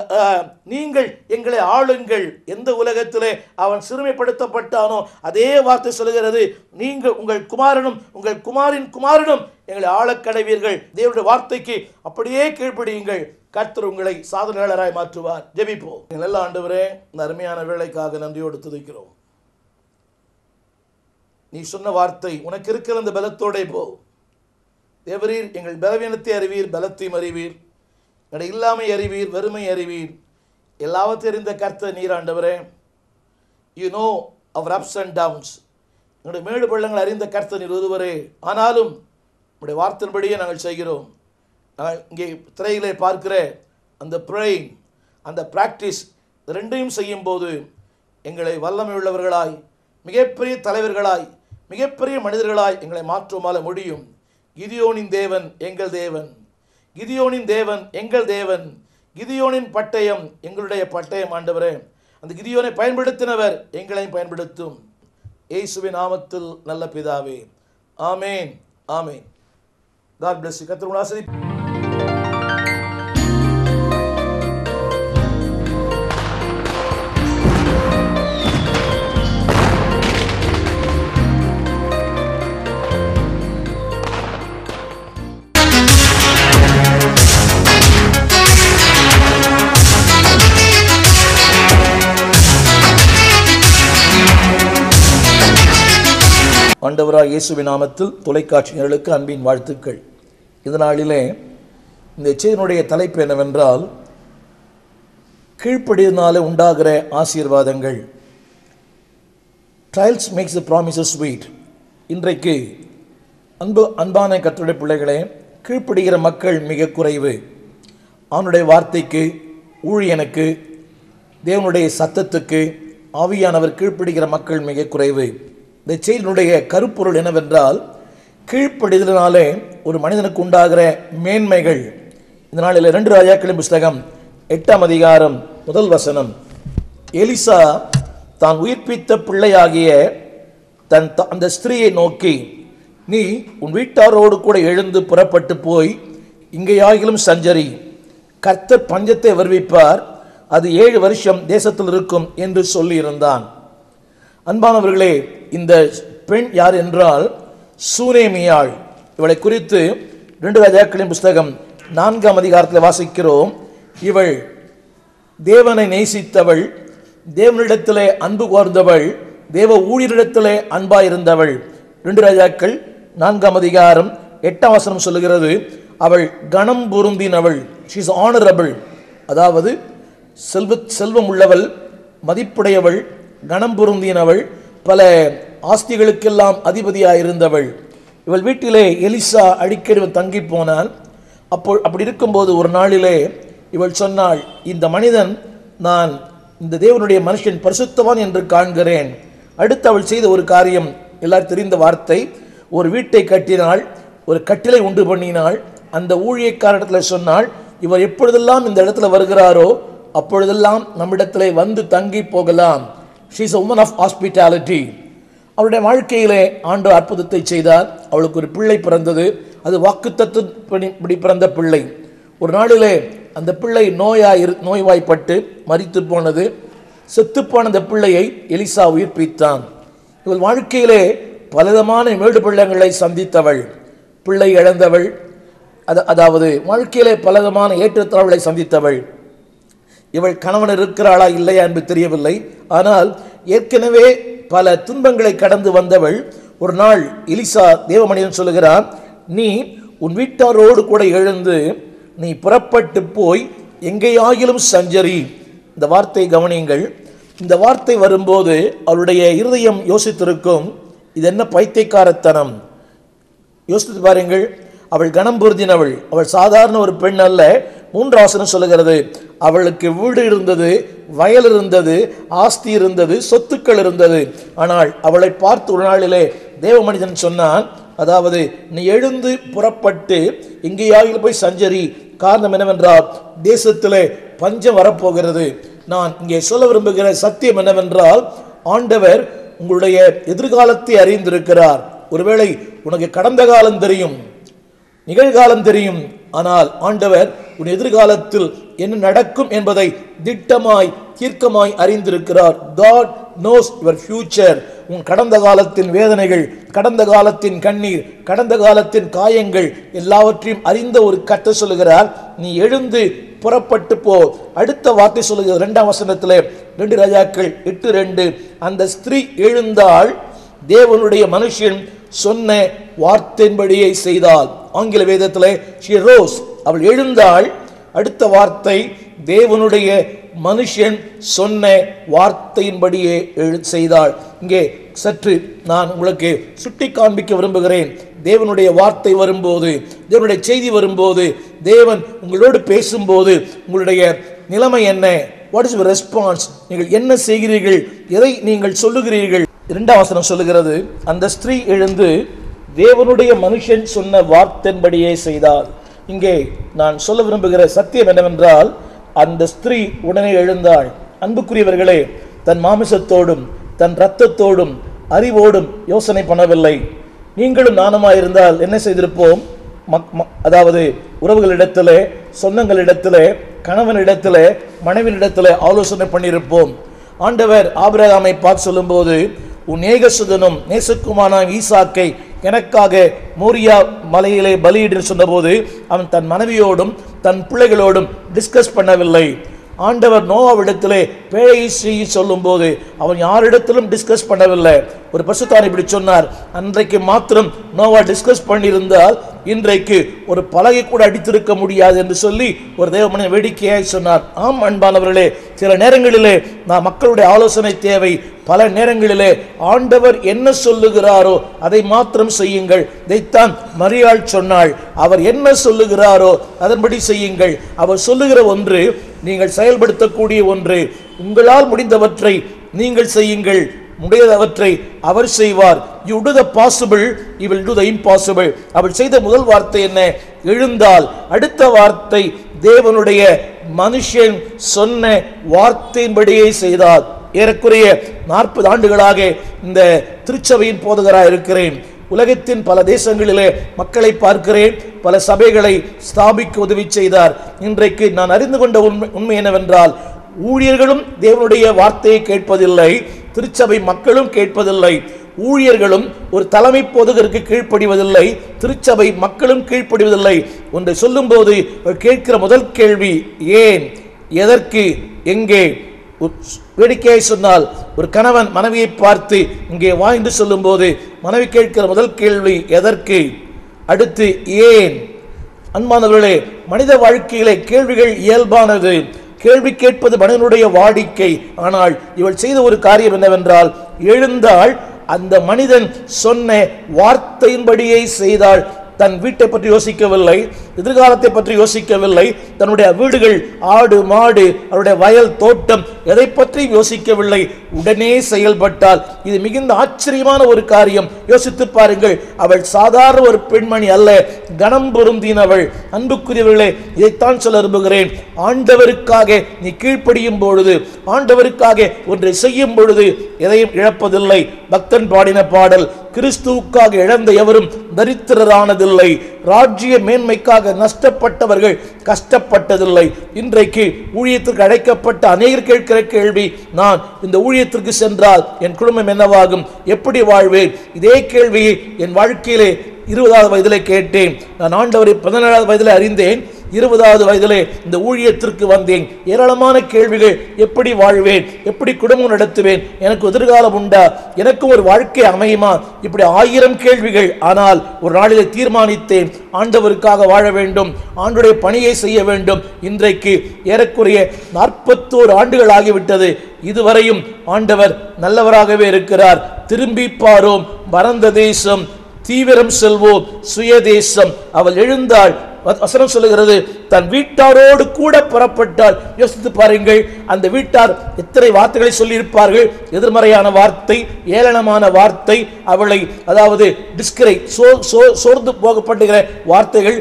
நீங்கள் எங்களை ஆளுங்கள். எந்த உலகத்திலே அவன் சிறுமைப்படுத்தப்பட்டானோ அதே வார்த்தை சொல்லுகிறது, நீங்கள் உங்கள் குமாரனும் உங்கள் குமாரின் குமாரனும் எங்களை ஆளக்கடைவீர்கள். தேவனுடைய வார்த்தைக்கு அப்படியே கீழ்ப்படியுங்கள், கர்த்தர் உங்களை சாதனையாளராய் மாற்றுவார். ஜெபிப்போம். நல்ல ஆண்டவரே, இந்த அருமையான வேளைக்காக நன்றியோடு துதிக்கிறோம். நீ சொன்ன வார்த்தை, உனக்கு இருக்கிற அந்த பலத்தோடே போ. தேவரீர், எங்கள் பலவீனத்தை அறிவீர், பலத்தையும் அறிவீர், எங்களை இல்லாமை அறிவீர், வறுமை அறிவீர், எல்லாவற்றையும் அறிந்த கர்த்தர் நீர் ஆண்டவரே. யூ நோ அவர் அப்ஸ் அண்ட் டவுன்ஸ். எங்களுடைய மேடு பள்ளங்கள் அறிந்த கர்த்தர் நீர் ஒருவரே. ஆனாலும் உங்களுடைய வார்த்தையின்படியே நாங்கள் செய்கிறோம். நாங்கள் இங்கே திரையிலே பார்க்கிற அந்த ப்ரேயிங், அந்த ப்ராக்டிஸ், ரெண்டையும் செய்யும்போது எங்களை வல்லமை உள்ளவர்களாய், மிகப்பெரிய தலைவர்களாய், மிகப்பெரிய மனிதர்களாய் எங்களை மாற்றுமால முடியும். கிதியோனின் தேவன் எங்கள் தேவன், கிதியோனின் தேவன் எங்கள் தேவன், கிதியோனின் பட்டயம் எங்களுடைய பட்டயம் ஆண்டவரே. அந்த கிதியோனை பயன்படுத்தினவர் எங்களையும் பயன்படுத்தும். இயேசுவின் நாமத்தில் நல்ல பிதாவே, ஆமேன், ஆமேன். God bless you. கர்த்தர் உங்களை ஆசீர்வதிப்பார். ஆண்டவராகிய இயேசுவின் நாமத்தில் தொலைக்காட்சி நேயர்களுக்கு அன்பின் வாழ்த்துக்கள். இந்த நாளிலே இந்த செய்தியினுடைய தலைப்பு என்னவென்றால், கீழ்ப்படியினாலே உண்டாகிற ஆசீர்வாதங்கள். Trials makes the promises sweet. இன்றைக்கு அன்பு அன்பான கர்த்தருடைய பிள்ளைகளே, கீழ்ப்படுகிற மக்கள் மிக குறைவு. அவனுடைய வார்த்தைக்கு, ஊழியனுக்கு, தேவனுடைய சத்தத்துக்கு ஆவியானவர் கீழ்ப்படுகிற மக்கள் மிக குறைவு. இந்த செய்தியினுடைய கருப்பொருள் என்னவென்றால், கீழ்ப்படிதலினாலே ஒரு மனிதனுக்கு உண்டாகிற மேன்மைகள். இந்த நாளில் இரண்டு ராஜாக்களின் புஸ்தகம் எட்டாம் அதிகாரம் முதல் வசனம். எலிசா தான் உயிர்ப்பித்த பிள்ளையாகிய தன் அந்த ஸ்திரீயை நோக்கி, நீ உன் வீட்டாரோடு கூட எழுந்து புறப்பட்டு போய் இங்கேயாகிலும் சஞ்சரி, கர்த்தர் பஞ்சத்தை வருவிப்பார், அது ஏழு வருஷம் தேசத்தில் இருக்கும் என்று சொல்லியிருந்தான். அன்பானவர்களே, இந்த பெண் யார் என்றால் சூனேமியாள். இவளை குறித்து இரண்டு ராஜாக்களின் புஸ்தகம் நான்காம் அதிகாரத்தில் வாசிக்கிறோம். இவள் தேவனை நேசித்தவள், தேவனிடத்திலே அன்பு கோர்ந்தவள், தேவ ஊழியரிடத்திலே அன்பாயிருந்தவள். இரண்டு ராஜாக்கள் நான்காம் அதிகாரம் எட்டாம் வசனம் சொல்லுகிறது, அவள் கணம் பொருந்தினவள். She is honourable. அதாவது செல்வ செல்வம் உள்ளவள், மதிப்புடையவள், கணம் பொருந்தினவள், பல ஆஸ்திகளுக்கெல்லாம் அதிபதியாயிருந்தவள். இவள் வீட்டிலே எலிசா அடிக்கடி தங்கி போனாள். அப்போ அப்படி இருக்கும்போது ஒரு நாளிலே இவள் சொன்னாள், இந்த மனிதன், நான் இந்த தேவனுடைய மனுஷன் பரிசுத்தவான் என்று காண்கிறேன். அடுத்து அவள் செய்த ஒரு காரியம் எல்லாரும் தெரிந்த வார்த்தை. ஒரு வீட்டை கட்டினாள், ஒரு கட்டிலை உண்டு பண்ணினாள். அந்த ஊழியக்காரத்தில் சொன்னாள், இவர் எப்பொழுதெல்லாம் இந்த இடத்துல வருகிறாரோ அப்பொழுதெல்லாம் நம்மிடத்திலே வந்து தங்கி போகலாம். She is a woman of hospitality. அவருடைய வாழ்க்கையிலே ஆண்டவர் அற்புதத்தை செய்தார். அவளுக்கு ஒரு பிள்ளை பிறந்தது. அது வாக்குத்தத்தப்படி பிறந்த பிள்ளை. ஒரு நாளிலே அந்த பிள்ளை நோயாய் நோய்வாய்ப்பட்டு மரித்து போனது. செத்துப்போன அந்த பிள்ளையை எலிசா உயிர்ப்பித்தான். இவள் வாழ்க்கையிலே பலவிதமான மேடு பள்ளங்களை சந்தித்தவள், பிள்ளை இழந்தவள், அதாவது வாழ்க்கையிலே பலவிதமான ஏற்றத்தாழ்வுகளை சந்தித்தவள். இவள் கணவன் இருக்கிறாளா இல்லையா என்று தெரியவில்லை. ஆனால் ஏற்கனவே பல துன்பங்களை கடந்து வந்தவள். ஒரு நாள் எலிசா தேவமனிதன் சொல்லுகிறான், நீ உன் வீட்டாரோடு கூட எழுந்து நீ புறப்பட்டு போய் எங்கேயாகிலும் சஞ்சரி. இந்த வார்த்தை கவனியுங்கள். இந்த வார்த்தை வரும்போது அவளுடைய இருதயம் யோசித்திருக்கும், இது என்ன பைத்தியக்காரத்தனம். யோசித்து பாருங்கள். அவள் கணம் பொருந்தினவள். அவள் சாதாரண ஒரு பெண் அல்ல. மூன்றாம் வசனம் சொல்லுகிறது, அவளுக்கு வீடு இருந்தது, வயல் இருந்தது, ஆஸ்தி இருந்தது, சொத்துக்கள் இருந்தது. ஆனால் அவளை பார்த்து ஒரு நாளிலே தேவ மனிதன் சொன்னான், அதாவது நீ எழுந்து புறப்பட்டு எங்கேயாகிலும் போய் சஞ்சரி. காரணம் என்னவென்றால் தேசத்திலே பஞ்சம் வரப்போகிறது. நான் இங்கே சொல்ல விரும்புகிற சத்தியம் என்னவென்றால், ஆண்டவர் உங்களுடைய எதிர்காலத்தை அறிந்திருக்கிறார். ஒருவேளை உனக்கு கடந்த காலம் தெரியும், நிகழ்காலம் தெரியும், ஆனால் ஆண்டவர் உன் எதிர்காலத்தில் என்ன நடக்கும் என்பதை திட்டமாய் தீர்க்கமாய் அறிந்திருக்கிறார். God knows your future. உன் கடந்த காலத்தின் வேதனைகள், கடந்த காலத்தின் கண்ணீர், கடந்த காலத்தின் காயங்கள் எல்லாவற்றையும் அறிந்த ஒரு கர்த்தர் சொல்லுகிறார், நீ எழுந்து புறப்பட்டு போ. அடுத்த வார்த்தை சொல்லுகிறது இரண்டாம் வசனத்திலே, ரெண்டு ராஜாக்கள் எட்டு ரெண்டு, அந்த ஸ்திரீ எழுந்தாள், தேவனுடைய மனுஷன் சொன்ன வார்த்தையின்படியே செய்தாள். ஆங்கில வேதத்திலே she rose, அவள் எழுந்தாள். அடுத்த வார்த்தை, தேவனுடைய மனுஷன் சொன்ன வார்த்தையின்படியே செய்தாள். இங்கே சற்று நான் உங்களுக்கு சுட்டி காண்பிக்க விரும்புகிறேன். தேவனுடைய வார்த்தை வரும்போது, தேவனுடைய செய்தி வரும்போது, தேவன் உங்களோடு பேசும்போது உங்களுடைய நிலைமை என்ன? What is your response? நீங்கள் என்ன செய்கிறீர்கள்? எதை நீங்கள் சொல்லுகிறீர்கள்? இரண்டாம் வசனம் சொல்லுகிறது, அந்த ஸ்திரீ எழுந்து தேவனுடைய மனுஷன் சொன்ன வார்த்தையின்படியே செய்தாள். இங்கே நான் சொல்ல விரும்புகிற சத்தியம் என்னவென்றால், அந்த ஸ்திரீ உடனே எழுந்தாள். அன்புக்குரியவர்களே, தன் மாமிசத்தோடும் தன் இரத்தத்தோடும் அறிவோடும் யோசனை பண்ணவில்லை. நீங்களும் நானுமாயிருந்தால் என்ன செய்திருப்போம்? அதாவது உறவுகளிடத்திலே, சொந்தங்களிடத்திலே, கணவனிடத்திலே, மனைவியிடத்திலே ஆலோசனை பண்ணியிருப்போம். ஆண்டவர் ஆபிரகாமை பார்த்து சொல்லும்போது, உன் ஏகசுதனும் நேசக்குமான ஈசாக்கை எனக்காக மோரியா மலையிலே பலியிட சொன்னபோது அவன் தன் மனைவியோடும் தன் பிள்ளைகளோடும் டிஸ்கஸ் பண்ணவில்லை. ஆண்டவர் நோவாவிடத்திலே பேழையை செய்ய சொல்லும் போது அவன் யாரிடத்திலும் டிஸ்கஸ் பண்ணவில்லை. ஒரு பரிசுத்தவான் இப்படி சொன்னார், அன்றைக்கு மாத்திரம் நோவா டிஸ்கஸ் பண்ணியிருந்தால் இன்றைக்கு ஒரு பலகை கூட அடித்திருக்க முடியாது என்று சொல்லி ஒரு தேவமனிதன் வேடிக்கையாய் சொன்னார். ஆம் அன்பானவர்களே, சில நேரங்களிலே நான் மக்களுடைய ஆலோசனை தேவை. பல நேரங்களிலே ஆண்டவர் என்ன சொல்லுகிறாரோ அதை மாத்திரம் செய்யுங்கள். இதைத்தான் மரியாள் சொன்னாள். அவர் என்ன சொல்லுகிறாரோ அதன்படி செய்யுங்கள். அவர் சொல்லுகிற ஒன்று நீங்கள் செயல்படுத்தக்கூடிய ஒன்று. உங்களால் முடிந்தவற்றை நீங்கள் செய்யுங்கள், முடியாதவற்றை அவர் செய்வார். You do the possible, he will do the impossible. அவள் செய்த முதல் வார்த்தை என்ன? எழுந்தால். அடுத்த வார்த்தை தேவனுடைய மனுஷன் சொன்ன வார்த்தையின்படியே செய்தார். ஏறக்குறைய நாற்பது ஆண்டுகளாக இந்த திருச்சபையின் போதகராக இருக்கிறேன். உலகத்தின் பல தேசங்களிலே மக்களை பார்க்கிறேன். பல சபைகளை ஸ்தாபிக்க உதவி செய்தார். இன்றைக்கு நான் அறிந்து கொண்ட உண்மை உண்மை என்னவென்றால், ஊழியர்களும் தேவனுடைய வார்த்தையை கேட்பதில்லை, திருச்சபை மக்களும் கேட்பதில்லை. ஊழியர்களும் ஒரு தலைமை போதகருக்கு கீழ்ப்படிவதில்லை, திருச்சபை மக்களும் கீழ்ப்படிவதில்லை. ஒன்றை சொல்லும் போது கேட்கிற முதல் கேள்வி ஏன், எதற்கு, எங்கே? வேடிக்கையாய் சொன்னால், ஒரு கணவன் மனைவியை பார்த்து இங்கே வா என்று சொல்லும் போது மனைவி கேட்கிற முதல் கேள்வி எதற்கு, அடுத்து ஏன். அன்பானவர்களே, மனித வாழ்க்கையிலே கேள்விகள் இயல்பானது. கேள்வி கேட்பது மனிதனுடைய வாடிக்கை. ஆனால் இவள் செய்த ஒரு காரியம் என்னவென்றால், எழுந்தாள், அந்த மனிதன் சொன்ன வார்த்தையின்படியே செய்தாள். தன் வீட்டை பற்றி யோசிக்கவில்லை, எதிர்காலத்தை பற்றி யோசிக்கவில்லை, தன்னுடைய வீடுகள், ஆடு மாடு, அவருடைய வயல் தோட்டம், எதை பற்றி யோசிக்கவில்லை. உடனே செயல்பட்டால். இது மிகுந்த ஆச்சரியமான ஒரு காரியம். யோசித்து பாருங்கள். அவள் சாதாரண ஒரு பெண்மணி அல்ல, கனம் பொருந்தினவள். அன்புக்குரியவர்களே, இதைத்தான் சொல்ல விரும்புகிறேன். ஆண்டவருக்காக நீ கீழ்ப்படியும் பொழுது, ஆண்டவருக்காக ஒன்றை செய்யும் பொழுது எதையும் இழப்பதில்லை. பக்தன் பாடின பாடல், கிறிஸ்துவுக்காக இழந்த எவரும் தரித்திரரானதில்லை, ராஜ்ய மேன்மைக்காக நஷ்டப்பட்டவர்கள் கஷ்டப்பட்டதில்லை. இன்றைக்கு ஊழியத்திற்கு அழைக்கப்பட்ட அநேகர் கேட்கிற கேள்வி, நான் இந்த ஊழியத்திற்கு சென்றால் என் குடும்பம் என்னவாகும், எப்படி வாழ்வேன்? இதே கேள்வியை என் வாழ்க்கையிலே இருபதாவது வயதிலே கேட்டேன். நான் ஆண்டவரை பதினேழாவது வயதிலே அறிந்தேன். இருபதாவது வயதிலே இந்த ஊழியத்திற்கு வந்தேன். ஏராளமான கேள்விகள். எப்படி வாழ்வேன், எப்படி குடும்பம் நடத்துவேன், எனக்கு எதிர்காலம் உண்டா, எனக்கும் ஒரு வாழ்க்கை அமையுமா, இப்படி ஆயிரம் கேள்விகள். ஆனால் ஒரு நாளிலே தீர்மானித்தேன், ஆண்டவருக்காக வாழ வேண்டும், ஆண்டுடைய பணியை செய்ய வேண்டும். இன்றைக்கு ஏறக்குறைய நாற்பத்தோரு ஆண்டுகள் ஆகிவிட்டது. இதுவரையும் ஆண்டவர் நல்லவராகவே இருக்கிறார். திரும்பி பாரோம், மறந்த தேசம், தீவிரம் செல்வோம், சுயதேசம். அவள் எழுந்தாள். வசனம் சொல்லுகிறது, தன் வீட்டாரோடு கூட புறப்பட்டாள். யோசித்து பாருங்கள், அந்த வீட்டார் எத்தனை வார்த்தைகளை சொல்லியிருப்பார்கள். எதிர்மறையான வார்த்தை, ஏளனமான வார்த்தை, அவளை அதாவது டிஸ்கரை சோர்ந்து போகப்படுகிற வார்த்தைகள்,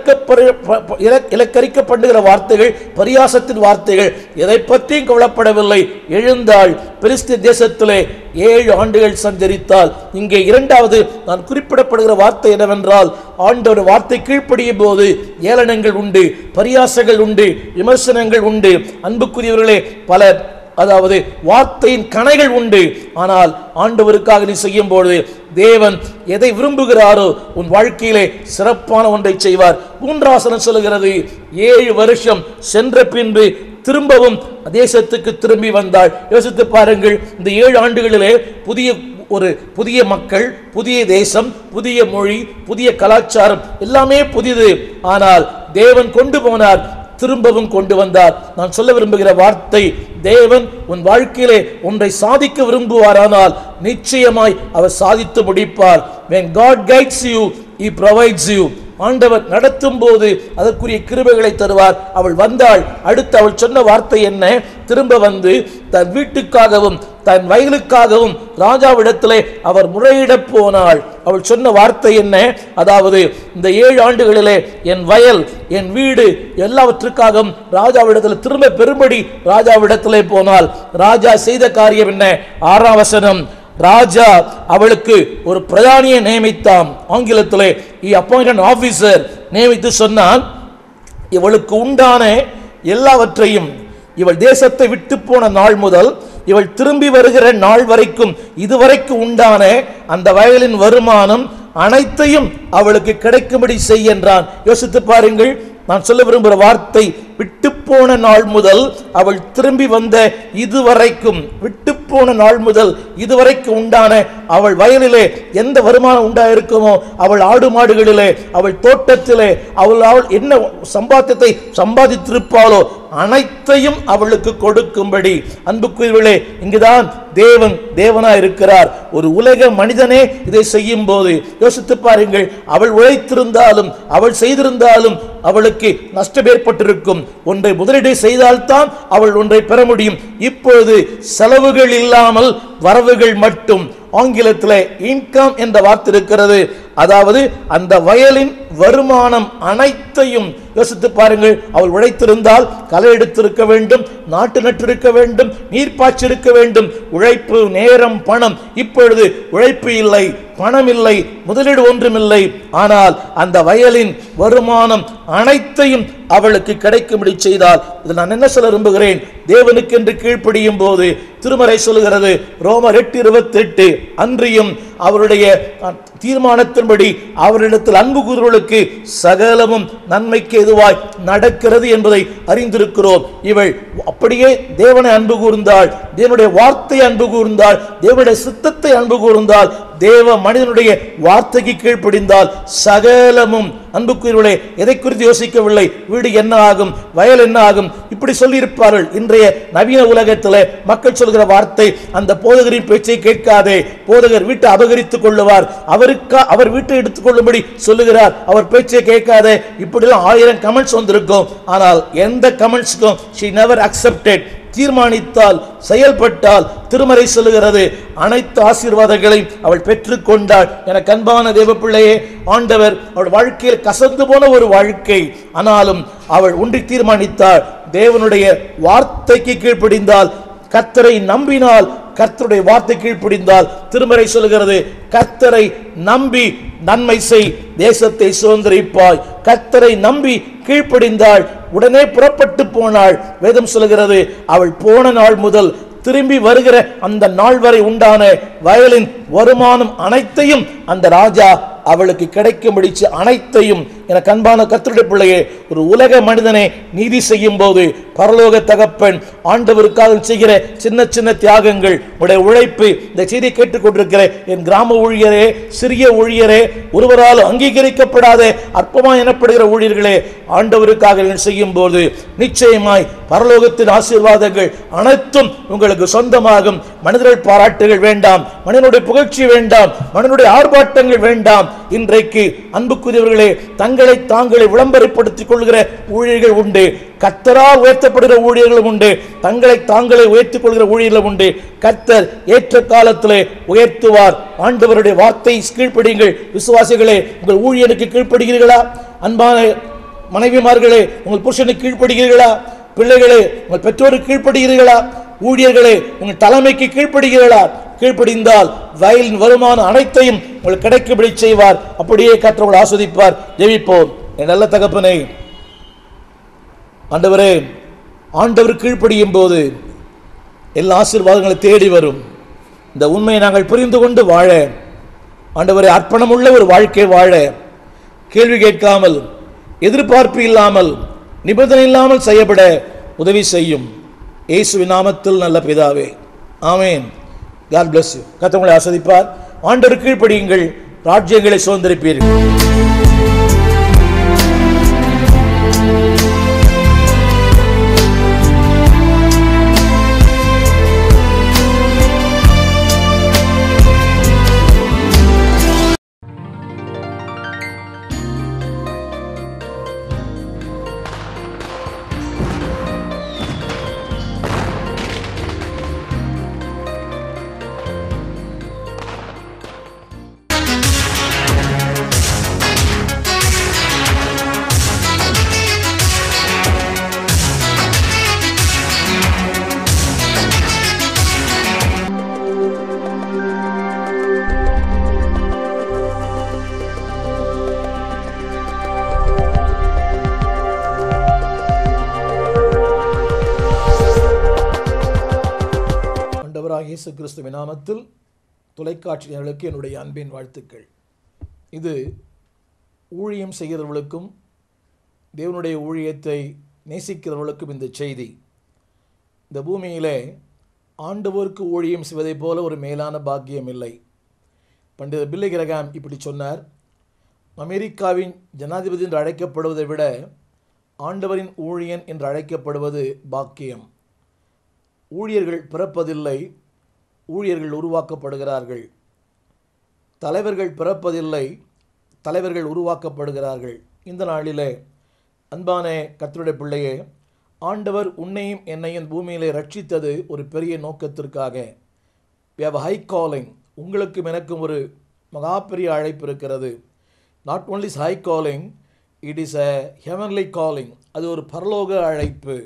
இலக்கரிக்கப்படுகிற வார்த்தைகள், பரியாசத்தின் வார்த்தைகள், எதை பற்றியும் கவலைப்படவில்லை. எழுந்தாள். பெலிஸ்திய தேசத்திலே ஏழு ஆண்டுகள் சஞ்சரித்தால். இங்கே இரண்டாவது நான் குறிப்பிடப்படுகிற வார்த்தை என்னவென்றால், ஆண்டவர் வார்த்தை கீழ்ப்படியும் போது ஏளனங்கள் உண்டு, பரியாசங்கள் உண்டு, விமர்சனங்கள் உண்டு. அன்புக்குரியவர்களே, பல அதாவது வார்த்தையின் கணைகள் உண்டு. ஆனால் ஆண்டவருக்காக நீ செய்யும் பொழுது தேவன் எதை விரும்புகிறாரோ உன் வாழ்க்கையிலே சிறப்பான ஒன்றை செய்வார். மூன்றாசனம் சொல்லுகிறது, ஏழு வருஷம் சென்ற பின்பு திரும்பவும் தேசத்துக்கு திரும்பி வந்தாள். யோசித்து பாருங்கள், இந்த ஏழு ஆண்டுகளிலே புதிய ஒரு புதிய மக்கள், புதிய தேசம், புதிய மொழி, புதிய கலாச்சாரம், எல்லாமே புதிது. ஆனால் தேவன் கொண்டு போனார், திரும்பவும் கொண்டு வந்தார். நான் சொல்ல விரும்புகிற வார்த்தை, தேவன் உன் வாழ்க்கையிலே ஒன்றை சாதிக்க விரும்புவாரானால் நிச்சயமாய் அவர் சாதித்து முடிப்பார். When God guides you, he provides you. ஆண்டவர் நடத்தும் போது அதற்குரிய கிருபைகளை தருவார். அவள் வந்தாள். அடுத்து அவள் சொன்ன வார்த்தை என்ன? திரும்ப வந்து தன் வீட்டுக்காகவும் தன் வயலுக்காகவும் ராஜாவிடத்திலே அவர் முறையிட போனாள். அவள் சொன்ன வார்த்தை என்ன? அதாவது இந்த ஏழு ஆண்டுகளிலே என் வயல், என் வீடு எல்லாவற்றுக்காகவும் ராஜாவிடத்தில் திரும்ப பெரும்படி ராஜாவிடத்திலே போனாள். ராஜா செய்த காரியம் என்ன? ஆறாம் வசனம், ராஜா அவளுக்கு ஒரு பிரதானியை நியமித்தான். ஆங்கிலத்திலே he appointed an officer, நியமித்து சொன்னான், இவளுக்கு உண்டான எல்லாவற்றையும் இவள் தேசத்தை விட்டு போன நாள் முதல் இவள் திரும்பி வருகிற நாள் வரைக்கும் இதுவரைக்கும் உண்டான அந்த வயலின் வருமானம் அனைத்தையும் அவளுக்கு கிடைக்கும்படி செய் என்றான். யோசித்து பாருங்கள், நான் சொல்ல விரும்புகிற வார்த்தை, விட்டு போன நாள் முதல் அவள் திரும்பி வந்த இதுவரைக்கும், விட்டு விட்டுப்போன நாள் முதல் இதுவரைக்கு உண்டான அவள் வயலிலே எந்த வருமானம் உண்டாயிருக்குமோ, அவள் ஆடு மாடுகளிலே, அவள் தோட்டத்திலே, அவள் அவள் என்ன சம்பாத்தியத்தை சம்பாதித்திருப்பாளோ அனைத்தையும் அவளுக்கு கொடுக்கும்படி. அன்புக்குரியவர்களே, இங்குதான் தேவன் தேவனா இருக்கிறார். ஒரு உலக மனிதனே இதை செய்யும் போது யோசித்து பாருங்கள். அவள் உழைத்திருந்தாலும் அவள் செய்திருந்தாலும் அவளுக்கு நஷ்டம் ஏற்பட்டிருக்கும். ஒன்றை முதலீடு செய்தால்தான் அவள் ஒன்றை பெற முடியும். இப்பொழுது செலவுகள் இல்லாமல் வரவுகள் மட்டும். ஆங்கிலத்தில் இன்கம் என்ற வார்த்தை இருக்கிறது. அதாவது அந்த வயலின் வருமானம் அனைத்தையும் யோசித்து பாருங்கள். அவள் உழைத்திருந்தால் களை எடுத்திருக்க வேண்டும், நாட்டு நட்டிருக்க வேண்டும், நீர் பாய்ச்சிருக்க வேண்டும். உழைப்பு, நேரம், பணம். இப்பொழுது உழைப்பு இல்லை, பணம் இல்லை, முதலீடு ஒன்றுமில்லை. ஆனால் அந்த வயலின் வருமானம் அனைத்தையும் அவளுக்கு கிடைக்கும்படி செய்தால். இதில் நான் என்ன சொல்ல விரும்புகிறேன், தேவனுக்கு என்று கீழ்ப்படியும் போது திருமறை சொல்லுகிறது, ரோமர் எட்டு இருபத்தி எட்டு, அன்றியும் அவருடைய தீர்மானத்தின்படி அவரிடத்தில் அன்பு கூறுவர்களுக்கு சகலமும் நன்மைக்கு எதுவாய் நடக்கிறது என்பதை அறிந்திருக்கிறோம். இவள் அப்படியே தேவனை அன்பு கூர்ந்தாள், தேவனுடைய வார்த்தை அன்பு கூர்ந்தாள், தேவனுடைய சித்தத்தை அன்பு கூர்ந்தாள், தேவ மனிதனுடைய வார்த்தைக்கு கீழ்ப்படிந்தால் சகலமும். அன்புக்குரியவர்களே, எதை குறித்து யோசிக்கவில்லை. வீடு என்ன ஆகும், வயல் என்ன ஆகும், இப்படி சொல்லி இருப்பார்கள். இன்றைய நவீன உலகத்தில் மக்கள் சொல்கிற வார்த்தை, அந்த போதகரின் பேச்சை கேட்காதே, போதகர் வீட்டை அபகரித்துக் கொள்ளுவார், அவருக்கா அவர் வீட்டை எடுத்துக் கொள்ளும்படி சொல்லுகிறார், அவர் பேச்சை கேட்காதே, இப்படிலாம் ஆயிரம் கமெண்ட்ஸ் வந்திருக்கும். ஆனால் எந்த கமெண்ட்ஸ்க்கும் she never accepted. தீர்மானித்தால், செயல்பட்டால், திருமறை சொல்லுகிறது அனைத்து ஆசீர்வாதங்களையும் அவள் பெற்றுக்கொண்டாள். எனக்கு அன்பான தேவ பிள்ளையே, ஆண்டவர் அவள் வாழ்க்கையில் கசந்து போன ஒரு வாழ்க்கை, ஆனாலும் அவள் ஒன்றி தீர்மானித்தாள். தேவனுடைய வார்த்தைக்கு கீழ்ப்படிந்தால், கர்த்தரை நம்பினால், கர்த்தருடைய வார்த்தை கீழ்ப்படிந்தால், திருமறை சொல்லுகிறது கர்த்தரை நம்பி நன்மை செய், தேசத்தை சுதந்திரிப்பாய். கர்த்தரை நம்பி கீழ்ப்படிந்தாள், உடனே புறப்பட்டு போனாள். வேதம் சொல்லுகிறது அவள் போன நாள் முதல் திரும்பி வருகிற அந்த நாள் வரை உண்டான வயலின் வருமானம் அனைத்தையும் அந்த ராஜா அவளுக்கு கிடைக்கும்படி அனைத்தையும். எனக்கு அன்பான கர்த்தருடைய பிள்ளையே, ஒரு உலக மனிதனை நீதி செய்யும் போது பரலோக தகப்பன் ஆண்டவருக்காக செய்கிற சின்ன சின்ன தியாகங்கள், உடைய உழைப்பு, இந்த செய்தியை கேட்டுக்கொண்டிருக்கிற என் கிராம ஊழியரே, சிறிய ஊழியரே, ஒருவரால் அங்கீகரிக்கப்படாத அற்பமா எனப்படுகிற ஊழியர்களே, ஆண்டவருக்காக செய்யும் போது நிச்சயமாய் பரலோகத்தின் ஆசீர்வாதங்கள் அனைத்தும் உங்களுக்கு சொந்தமாகும். மனிதர்கள் பாராட்டுகள் வேண்டாம், மனிதனுடைய புகழ்ச்சி வேண்டாம், மனிதனுடைய ஆர்ப்பாட்டங்கள் வேண்டாம். இன்றைக்கு அன்புக்குரியவர்களே, தங்களை தாங்களை விளம்பரப்படுத்திக் கொள்கிற ஊழியர்கள் உண்டு, கர்த்தரால் உயர்த்தப்படுகிற ஊழியர்களும் உண்டு, தங்களை தாங்களை உயர்த்திக் கொள்கிற ஊழியர்களும் உண்டு. கர்த்தர் ஏற்ற காலத்திலே உயர்த்துவார். ஆண்டவருடைய வார்த்தை கீழ்ப்படியுங்கள். விசுவாசிகளே, உங்கள் ஊழியனுக்கு கீழ்ப்படுகிறீர்களா? அன்பான மனைவிமார்களே, உங்கள் புருஷனுக்கு கீழ்ப்படுகிறீர்களா? பிள்ளைகளே, உங்கள் பெற்றோருக்கு கீழ்ப்படுகிறீர்களா? ஊழியர்களே, உங்கள் தலைமைக்கு கீழ்ப்படுகிறீர்களா? கீழ்ப்படிந்தால் வயலின் வருமானம் அனைத்தையும் உங்களுக்கு கிடைக்கும்படி செய்வார். அப்படியே கர்த்தர் ஆஸ்வதிப்பார். ஜெபிப்போம். என் நல்ல தகப்பனே, ஆண்டவரே, ஆண்டவர் கீழ்ப்படியும் போது எல்லா ஆசீர்வாதங்களை தேடி வரும். இந்த உண்மையை நாங்கள் புரிந்து கொண்டு வாழ, ஆண்டவரே, அர்ப்பணமுள்ள ஒரு வாழ்க்கை வாழ, கேள்வி கேட்காமல், எதிர்பார்ப்பு இல்லாமல், நிபந்தனை இல்லாமல் செய்யப்பட உதவி செய்யும். இயேசுவின் நாமத்தில் நல்ல பிதாவே, ஆமென். God bless you. கர்த்தர் உங்களை ஆசீர்வதிப்பார். ஆண்டவருக்கு கீழ்ப்படியுங்கள், ராஜ்யங்களை சுதந்தரிப்பீர்கள். இயேசு கிறிஸ்துவின் நாமத்தில் தொலைக்காட்சியினர்களுக்கு என்னுடைய அன்பின் வாழ்த்துக்கள். இது ஊழியம் செய்கிறவர்களுக்கும் தேவனுடைய ஊழியத்தை நேசிக்கிறவர்களுக்கும் இந்த செய்தி. இந்த பூமியிலே ஆண்டவருக்கு ஊழியம் செய்வதைப் போல ஒரு மேலான பாக்கியம் இல்லை. பண்டித பில்லி கிரகாம் இப்படி சொன்னார், அமெரிக்காவின் ஜனாதிபதி என்று அழைக்கப்படுவதை விட ஆண்டவரின் ஊழியன் என்று அழைக்கப்படுவது பாக்கியம். ஊழியர்கள் பிறப்பதில்லை, ஊழியர்கள் உருவாக்கப்படுகிறார்கள். தலைவர்கள் பிறப்பதில்லை, தலைவர்கள் உருவாக்கப்படுகிறார்கள். இந்த நாளிலே அன்பான கர்த்தருடைய பிள்ளையே, ஆண்டவர் உன்னையும் என்னையும் பூமியிலே ரட்சித்தது ஒரு பெரிய நோக்கத்திற்காக. we have a high calling. உங்களுக்கும் எனக்கும் ஒரு மகா பெரிய அழைப்பு இருக்கிறது. not only is high calling, it is a heavenly calling. அது ஒரு பரலோக அழைப்பு,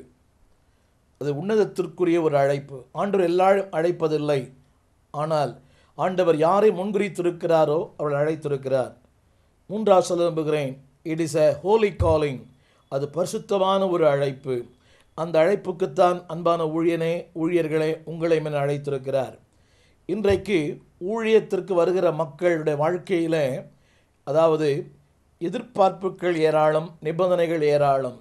அது உன்னதத்திற்குரிய ஒரு அழைப்பு. ஆண்டவர் எல்லாரும் அழைப்பதில்லை, ஆனால் ஆண்டவர் யாரை முன்குறித்திருக்கிறாரோ அவர்கள் அழைத்திருக்கிறார். மூன்றாவது சொல்ல விரும்புகிறேன், it is a holy calling. அது பரிசுத்தமான ஒரு அழைப்பு. அந்த அழைப்புக்குத்தான் அன்பான ஊழியனே, ஊழியர்களே, உங்களை என அழைத்திருக்கிறார். இன்றைக்கு ஊழியத்திற்கு வருகிற மக்களுடைய வாழ்க்கையில் அதாவது எதிர்பார்ப்புகள் ஏராளம், நிபந்தனைகள் ஏராளம்.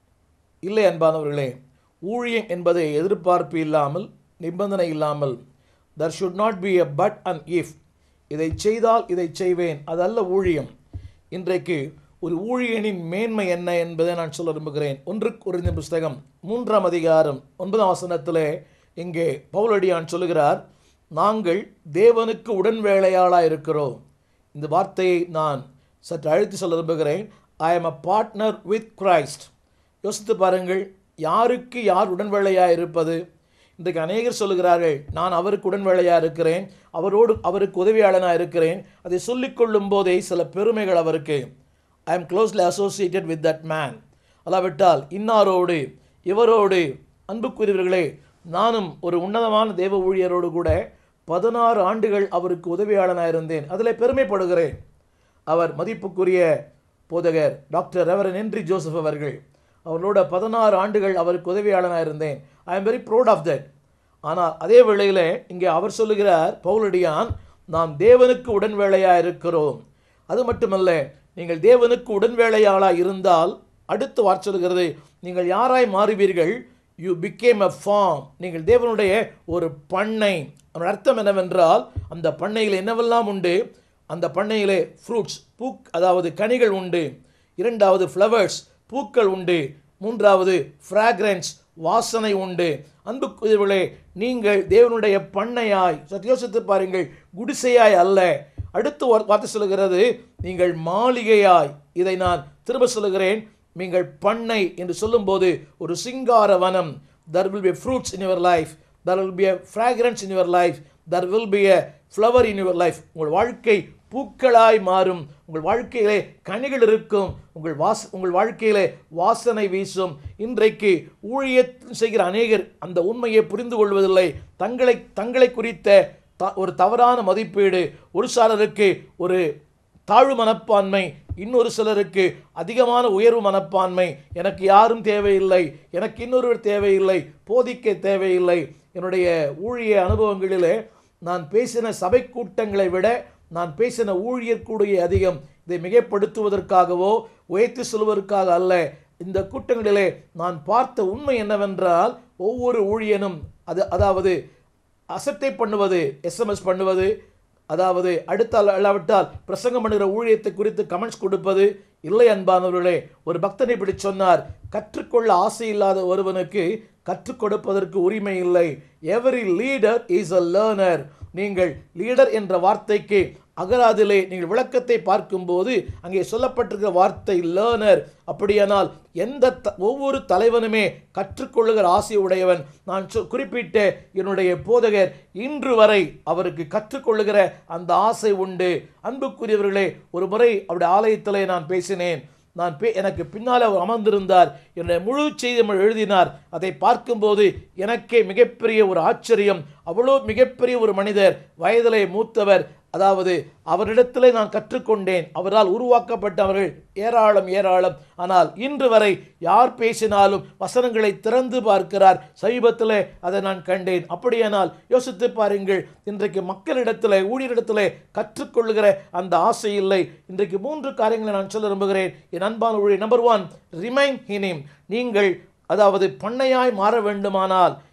இல்லை அன்பானவர்களே, ஊழியம் என்பதை எதிர்பார்ப்பு இல்லாமல், நிபந்தனை இல்லாமல், there should not be a but and if. இதை செய்தால் இதை செய்வேன், அதல்ல ஊழியம். இன்றைக்கு ஒரு ஊழியனின் மேன்மை என்ன என்பதை நான் சொல்ல விரும்புகிறேன். ஒன்று கொரிந்தியர் புஸ்தகம் மூன்றாம் அதிகாரம் ஒன்பதாம் வசனத்திலே இங்கே பவுலடியான் சொல்லுகிறார், நாங்கள் தேவனுக்கு உடன் வேலையாளாக இருக்கிறோம். இந்த வார்த்தையை நான் சற்று அழுத்தி சொல்ல விரும்புகிறேன். ஐ ஆம் அ பார்ட்னர் வித் கிரைஸ்ட். யோசித்து பாருங்கள், யாருக்கு யார் உடன் வேலையாக இருப்பது? இன்றைக்கு அநேகர் சொல்லுகிறார்கள், நான் அவருக்கு உடன் வேலையாக இருக்கிறேன், அவரோடு அவருக்கு உதவியாளனாக இருக்கிறேன். அதை சொல்லிக்கொள்ளும் போதே சில பெருமைகள் அவருக்கு. I am closely associated with that man. அல்லாவிட்டால் இன்னாரோடு இவரோடு. அன்புக்குரியவர்களே, நானும் ஒரு உன்னதமான தேவ ஊழியரோடு கூட பதினாறு ஆண்டுகள் அவருக்கு உதவியாளனாக இருந்தேன். அதில் பெருமைப்படுகிறேன். அவர் மதிப்புக்குரிய போதகர் டாக்டர் ரெவரன் ஹென்றி ஜோசப் அவர்கள், அவர்களோட பதினாறு ஆண்டுகள் அவருக்கு உதவியாளனாக இருந்தேன். I am very proud of that. ஆனால் அதே வேளையில் இங்கே அவர் சொல்லுகிறார், பவுலடியான், நாம் தேவனுக்கு உடன் வேலையாக இருக்கிறோம். அது மட்டுமல்ல, நீங்கள் தேவனுக்கு உடன் வேலையாளாக இருந்தால் அடுத்து வார்த்தை சொல்கிறது, நீங்கள் யாராய் மாறுவீர்கள்? You become a farm. நீங்கள் தேவனுடைய ஒரு பண்ணை. அதன் அர்த்தம் என்னவென்றால், அந்த பண்ணையில் என்னவெல்லாம் உண்டு? அந்த பண்ணையிலே ஃப்ரூட்ஸ், பூ அதாவது கனிகள் உண்டு. இரண்டாவது ஃப்ளவர்ஸ், பூக்கள் உண்டு. மூன்றாவது ஃப்ராக்ரன்ஸ், வாசனை உண்டு. அன்புக்குரியவர்களே, நீங்கள் தேவனுடைய பண்ணையாய், சற்று யோசித்து பாருங்கள், குடிசையாய் அல்ல. அடுத்து வார்த்தை சொல்லுகிறது, நீங்கள் மாளிகையாய். இதை நான் திரும்ப சொல்லுகிறேன், நீங்கள் பண்ணை என்று சொல்லும்போது ஒரு சிங்கார வனம். there will be fruits in your life, there will be a fragrance in your life, there will be a flower in your life. உங்கள் வாழ்க்கை பூக்களாய் மாறும். உங்கள் வாழ்க்கையிலே கனிகள் இருக்கும். உங்கள் வாச உங்கள் வாழ்க்கையிலே வாசனை வீசும். இன்றைக்கு ஊழியத்தில் செய்கிற அநேகர் அந்த உண்மையை புரிந்து கொள்வதில்லை. தங்களை தங்களை குறித்த ஒரு தவறான மதிப்பீடு. ஒரு சிலருக்கு ஒரு தாழ்வு மனப்பான்மை, இன்னொரு சிலருக்கு அதிகமான உயர்வு மனப்பான்மை. எனக்கு யாரும் தேவையில்லை, எனக்கு இன்னொருவர் தேவையில்லை, போதிக்க தேவையில்லை. என்னுடைய ஊழிய அனுபவங்களிலே நான் பேசின சபை கூட்டங்களை விட நான் பேசின ஊழியர் கூடிய அதிகம். இதை மிகைப்படுத்துவதற்காகவோ உயர்த்தி சொல்வதற்காக அல்ல. இந்த கூட்டங்களிலே நான் பார்த்த உண்மை என்னவென்றால், ஒவ்வொரு ஊழியனும் அது அதாவது அசட்டை பண்ணுவது, எஸ்எம்எஸ் பண்ணுவது, அதாவது அடுத்தால் அல்லாவிட்டால் பிரசங்கம் பண்ணுகிற ஊழியத்தை குறித்து கமெண்ட்ஸ் கொடுப்பது இல்லை. அன்பானவர்களே, ஒரு பக்தனை இப்படி சொன்னார், கற்றுக்கொள்ள ஆசை இல்லாத ஒருவனுக்கு கற்றுக் கொடுப்பதற்கு உரிமை இல்லை. Every leader is a learner. நீங்கள் லீடர் என்ற வார்த்தைக்கு அகராதிலே நீங்கள் விளக்கத்தை பார்க்கும்போது அங்கே சொல்லப்பட்டிருக்கிற வார்த்தை லேர்னர். அப்படியானால் எந்த ஒவ்வொரு தலைவனுமே கற்றுக்கொள்ளுகிற ஆசை உடையவன். நான் குறிப்பிட்ட என்னுடைய போதகர் இன்று வரை அவருக்கு கற்றுக்கொள்ளுகிற அந்த ஆசை உண்டு. அன்புக்குரியவர்களே, ஒரு முறை அவருடைய ஆலயத்திலே நான் பேசினேன். நான் பே எனக்கு பின்னால் அவர் அமர்ந்திருந்தார். என்னுடைய முழு செய்தி எழுதினார். அதை பார்க்கும்போது எனக்கே மிகப்பெரிய ஒரு ஆச்சரியம். அவ்வளோ மிகப்பெரிய ஒரு மனிதர், வயதிலே மூத்தவர். அதாவது அவரிடத்திலே நான் கற்றுக்கொண்டேன். அவரால் உருவாக்கப்பட்டவர்கள் ஏராளம் ஏராளம். ஆனால் இன்று வரை யார் பேசினாலும் வசனங்களை திறந்து பார்க்கிறார். சமீபத்தில் அதை நான் கண்டேன். அப்படியானால் யோசித்து பாருங்கள், இன்றைக்கு மக்களிடத்தில், ஊழியரிடத்தில் கற்றுக்கொள்ளுகிற அந்த ஆசை இல்லை. இன்றைக்கு மூன்று காரியங்களை நான் சொல்ல விரும்புகிறேன் என் அன்பான ஊழியர். Number one, remain in him. நீங்கள் அதாவது பண்ணையாய் மாற வேண்டுமானால்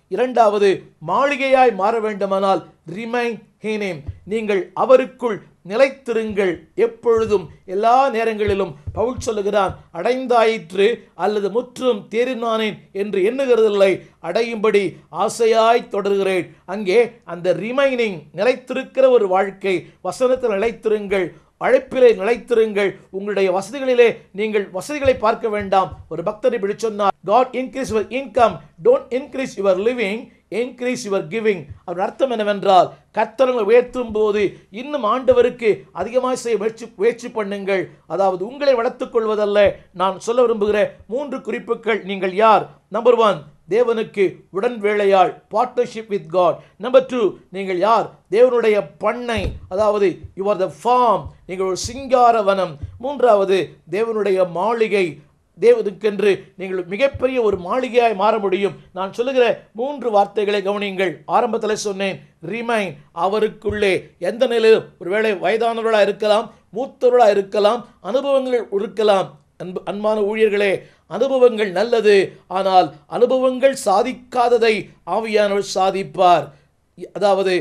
இரண்டாவது, மாளிகையாய் மாற வேண்டுமானால் ரிமைன் in him, நீங்கள் அவருக்குள் நிலைத்திருங்கள் எப்பொழுதும் எல்லா நேரங்களிலும். பவுல் சொல்லுகிறான், அடைந்தாயிற்று அல்லது முற்றும் தேறினானேன் என்று எண்ணுகிறதில்லை, அடையும்படி ஆசையாய் தொடர்கிறேன். அங்கே அந்த ரிமைனிங், நிலைத்திருக்கிற ஒரு வாழ்க்கை. வசனத்தில் நிலைத்திருங்கள், அழைப்பிலே நிலைத்திருங்கள். உங்களுடைய வசதிகளிலே நீங்கள் வசதிகளை பார்க்க வேண்டாம். ஒரு பக்தர் இப்படி சொன்னார், God increase your income, don't increase your living, increase your giving. அவர் அர்த்தம் என்னவென்றால், கர்த்தரை உயர்த்தும் போது இன்னும் ஆண்டவருக்கு அதிகமாக செய்ய முயற்சி முயற்சி பண்ணுங்கள். அதாவது உங்களை வளர்த்துக் கொள்வதல்ல. நான் சொல்ல விரும்புகிற மூன்று குறிப்புகள். நீங்கள் யார்? நம்பர் ஒன், தேவனுக்கு உடன் வேளையாள், partnership with God. Number two, நீங்கள் யார்? தேவனுடைய பண்ணை, அதாவது யூ ஆர் த ஃபார்ம், நீங்கள் ஒரு சிங்கார வனம். மூன்றாவது, தேவனுடைய மாளிகை, தேவனுக்கென்று நீங்கள் மிகப்பெரிய ஒரு மாளிகையாய் மாற முடியும். நான் சொல்லுகிற மூன்று வார்த்தைகளை கவனியுங்கள். ஆரம்பத்தில் சொன்னேன், ரிமைன், அவருக்குள்ளே. எந்த நிலையிலும், ஒருவேளை வயதானவர்களாக இருக்கலாம், மூத்தவர்களாக இருக்கலாம், அனுபவங்கள் இருக்கலாம். அன்பு அன்பான ஊழியர்களே, அனுபவங்கள் நல்லது, ஆனால் அனுபவங்கள் சாதிக்காததை ஆவியானவர் சாதிப்பார். அதாவது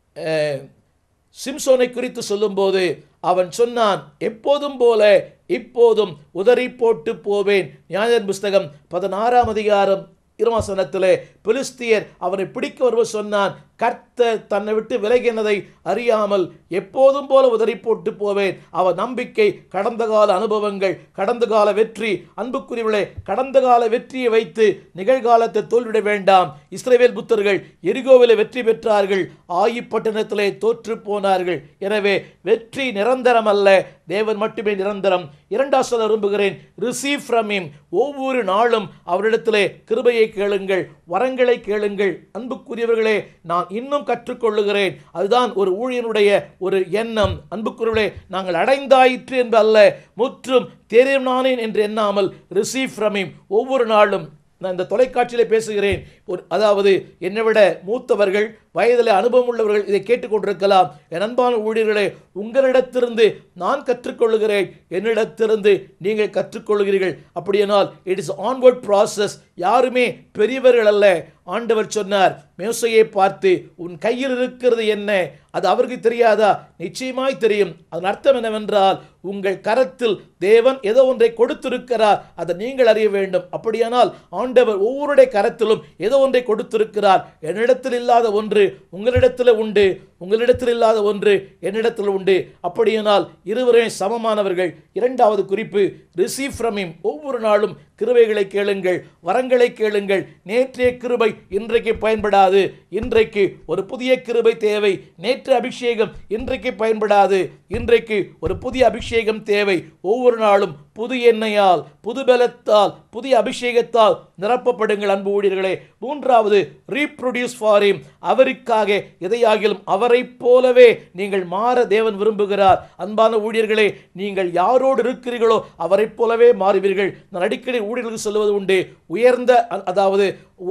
சிம்சோனை குறித்து சொல்லும்போது அவன் சொன்னான், எப்போதும் போல இப்போதும் உதறி போட்டு போவேன். நியாயத்தின் புஸ்தகம் பதினாறாம் அதிகாரம் இருவசனத்திலே பெலிஸ்தியர் அவனை பிடிக்க வருவது சொன்னான், கர்த்தர் தன்னை விட்டு விலகினதை அறியாமல் எப்போதும் போல உதறி போட்டு போவேன். அவன் நம்பிக்கை கடந்த கால அனுபவங்கள், கடந்த கால வெற்றி. அன்புக்குரியவர்களே, கடந்த கால வெற்றியை வைத்து நிகழ்காலத்தை தோல்விட வேண்டாம். இஸ்ரவேல் புத்தர்கள் எரிகோவிலே வெற்றி பெற்றார்கள், ஆயி பட்டணத்திலே தோற்று போனார்கள். எனவே வெற்றி நிரந்தரம் அல்ல, தேவன் மட்டுமே நிரந்தரம். இரண்டாவது சொல்ல விரும்புகிறேன், ரிசீவ் ஃப்ரம் ஹிம். ஒவ்வொரு நாளும் அவரிடத்திலே கிருபையை கேளுங்கள், வரங்களை கேளுங்கள். அன்புக்குரியவர்களே, நான் இன்னும் கற்றுக்கொள்ளுகிறேன். அதுதான் ஒரு ஊழியனுடைய ஒரு எண்ணம். அன்புக்குரியவர்களே, நாங்கள் அடைந்தாயிற்று என்று அல்ல, முற்றும் தேறினானேன் என்று எண்ணாமல் ரிசீவ் ஃப்ரம் ஹிம். ஒவ்வொரு நாளும் நான் இந்த தொலைக்காட்சியிலே பேசுகிறேன். ஒரு அதாவது என்னை விட மூத்தவர்கள், வயதில் அனுபவம் உள்ளவர்கள் இதை கேட்டுக்கொண்டிருக்கலாம். என் அன்பான ஊழியர்களே, உங்களிடத்திலிருந்து நான் கற்றுக்கொள்ளுகிறேன், என்னிடத்திலிருந்து நீங்கள் கற்றுக்கொள்கிறீர்கள். அப்படியானால் இட் இஸ் ஆன்வர்ட் ப்ராசஸ். யாருமே பெரியவர்கள் அல்ல. ஆண்டவர் சொன்னார், மோசேயை பார்த்து, உன் கையில் இருக்கிறது என்ன? அது அவருக்கு தெரியாதா? நிச்சயமாய் தெரியும். அதன் அர்த்தம் என்னவென்றால், உங்கள் கரத்தில் தேவன் ஏதோ ஒன்றை கொடுத்திருக்கிறார், அதை நீங்கள் அறிய வேண்டும். அப்படியானால் ஆண்டவர் ஒவ்வொருடைய கரத்திலும் ஏதோ ஒன்றை கொடுத்திருக்கிறார். என்னிடத்தில் இல்லாத ஒன்று உங்களிடத்தில் உண்டு, உங்களிடத்தில் இல்லாத ஒன்று என்னிடத்தில் உண்டு. அப்படியானால் இருவரையும் சமமானவர்கள். இரண்டாவது குறிப்பு, ரிசீவ் ஃப்ரம் ஹிம். ஒவ்வொரு நாளும் கிருபைகளை கேளுங்கள், வரங்களை கேளுங்கள். நேற்றைய கிருபை இன்றைக்கு பயன்படாது, இன்றைக்கு ஒரு புதிய கிருபை தேவை. நேற்று அபிஷேகம் இன்றைக்கு பயன்படாது, இன்றைக்கு ஒரு புதிய அபிஷேகம் தேவை. ஒவ்வொரு நாளும் புது எண்ணெயால், புது பலத்தால், புதிய அபிஷேகத்தால் நிரப்பப்படுங்கள் அன்பு ஊழியர்களே. மூன்றாவது, ரீப்ரொடியூஸ் ஃபார் ஹிம். அவருக்காக எதையாகிலும் அவரை போலவே நீங்கள் மாற தேவன் விரும்புகிறார். அன்பான ஊழியர்களே, நீங்கள் யாரோடு இருக்கிறீர்களோ அவரை போலவே மாறுவீர்கள். நான் அடிக்கடி ஊழியர்களுக்கு சொல்லுவது உண்டு, உயர்ந்த அதாவது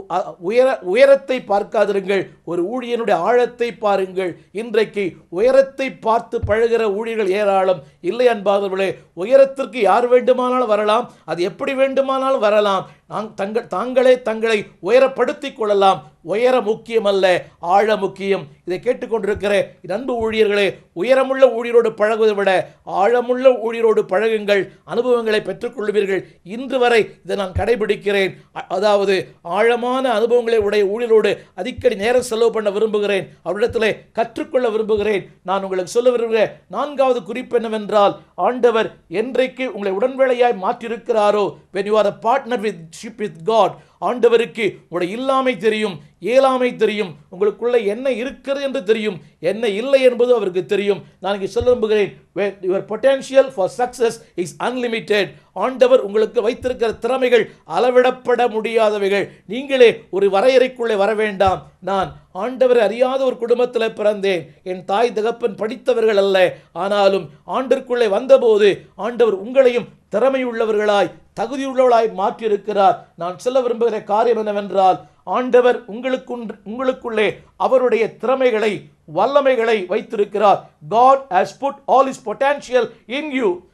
உயர உயரத்தை பார்க்காதிருங்கள், ஒரு ஊழியனுடைய ஆழத்தை பாருங்கள். இன்றைக்கு உயரத்தை பார்த்து பழகிற ஊழியர்கள் ஏராளம். இல்லை அன்பானவர்களே, உயரத்திற்கு யார் வேண்டுமானாலும் வரலாம், அது எப்படி வேண்டுமானாலும் வரலாம். தங்கள் தாங்களே தங்களை உயரப்படுத்திக் கொள்ளலாம். உயர முக்கியம் அல்ல, ஆழ முக்கியம். இதை கேட்டுக்கொண்டிருக்கிற அன்பு ஊழியர்களே, உயரமுள்ள ஊழியரோடு பழகுவதை விட ஆழமுள்ள ஊழியரோடு பழகுங்கள், அனுபவங்களை பெற்றுக்கொள்வீர்கள். இன்று வரை இதை நான் கடைபிடிக்கிறேன். அதாவது ஆழமான அனுபவங்களை உடைய ஊழியரோடு அடிக்கடி நேரம் செலவு பண்ண விரும்புகிறேன், அவரிடத்திலே கற்றுக்கொள்ள விரும்புகிறேன். நான் உங்களுக்கு சொல்ல விரும்புகிற நான்காவது குறிப்பு என்னவென்றால், ஆண்டவர் என்றைக்கு உங்களை உடன்வேளையாய் மாற்றியிருக்கிறாரோ, when you are a partner with ship with God, ஆண்டவருக்கு உங்களுடைய இல்லாமை தெரியும், இயலாமை தெரியும், உங்களுக்குள்ள என்ன இருக்கிறது என்று தெரியும், என்ன இல்லை என்பது அவருக்கு தெரியும். நான் இங்கே சொல்ல விரும்புகிறேன், your potential for success is unlimited. ஆண்டவர் உங்களுக்கு வைத்திருக்கிற திறமைகள் அளவிடப்பட முடியாதவைகள். நீங்களே ஒரு வரையறைக்குள்ளே வர வேண்டாம். நான் ஆண்டவரை அறியாத ஒரு குடும்பத்தில் பிறந்தேன், என் தாய் தகப்பன் படித்தவர்கள் அல்ல. ஆனாலும் ஆண்டிற்குள்ளே வந்தபோது ஆண்டவர் உங்களையும் திறமையுள்ளவர்களாய், தகுதியுள்ளவர்களாய் மாற்றியிருக்கிறார். நான் சொல்ல விரும்புகிற காரியம் என்னவென்றால், ஆண்டவர் உங்களுக்கு உங்களுக்குள்ளே அவருடைய திறமைகளை, வல்லமைகளை வைத்திருக்கிறார். God has put all his potential in you.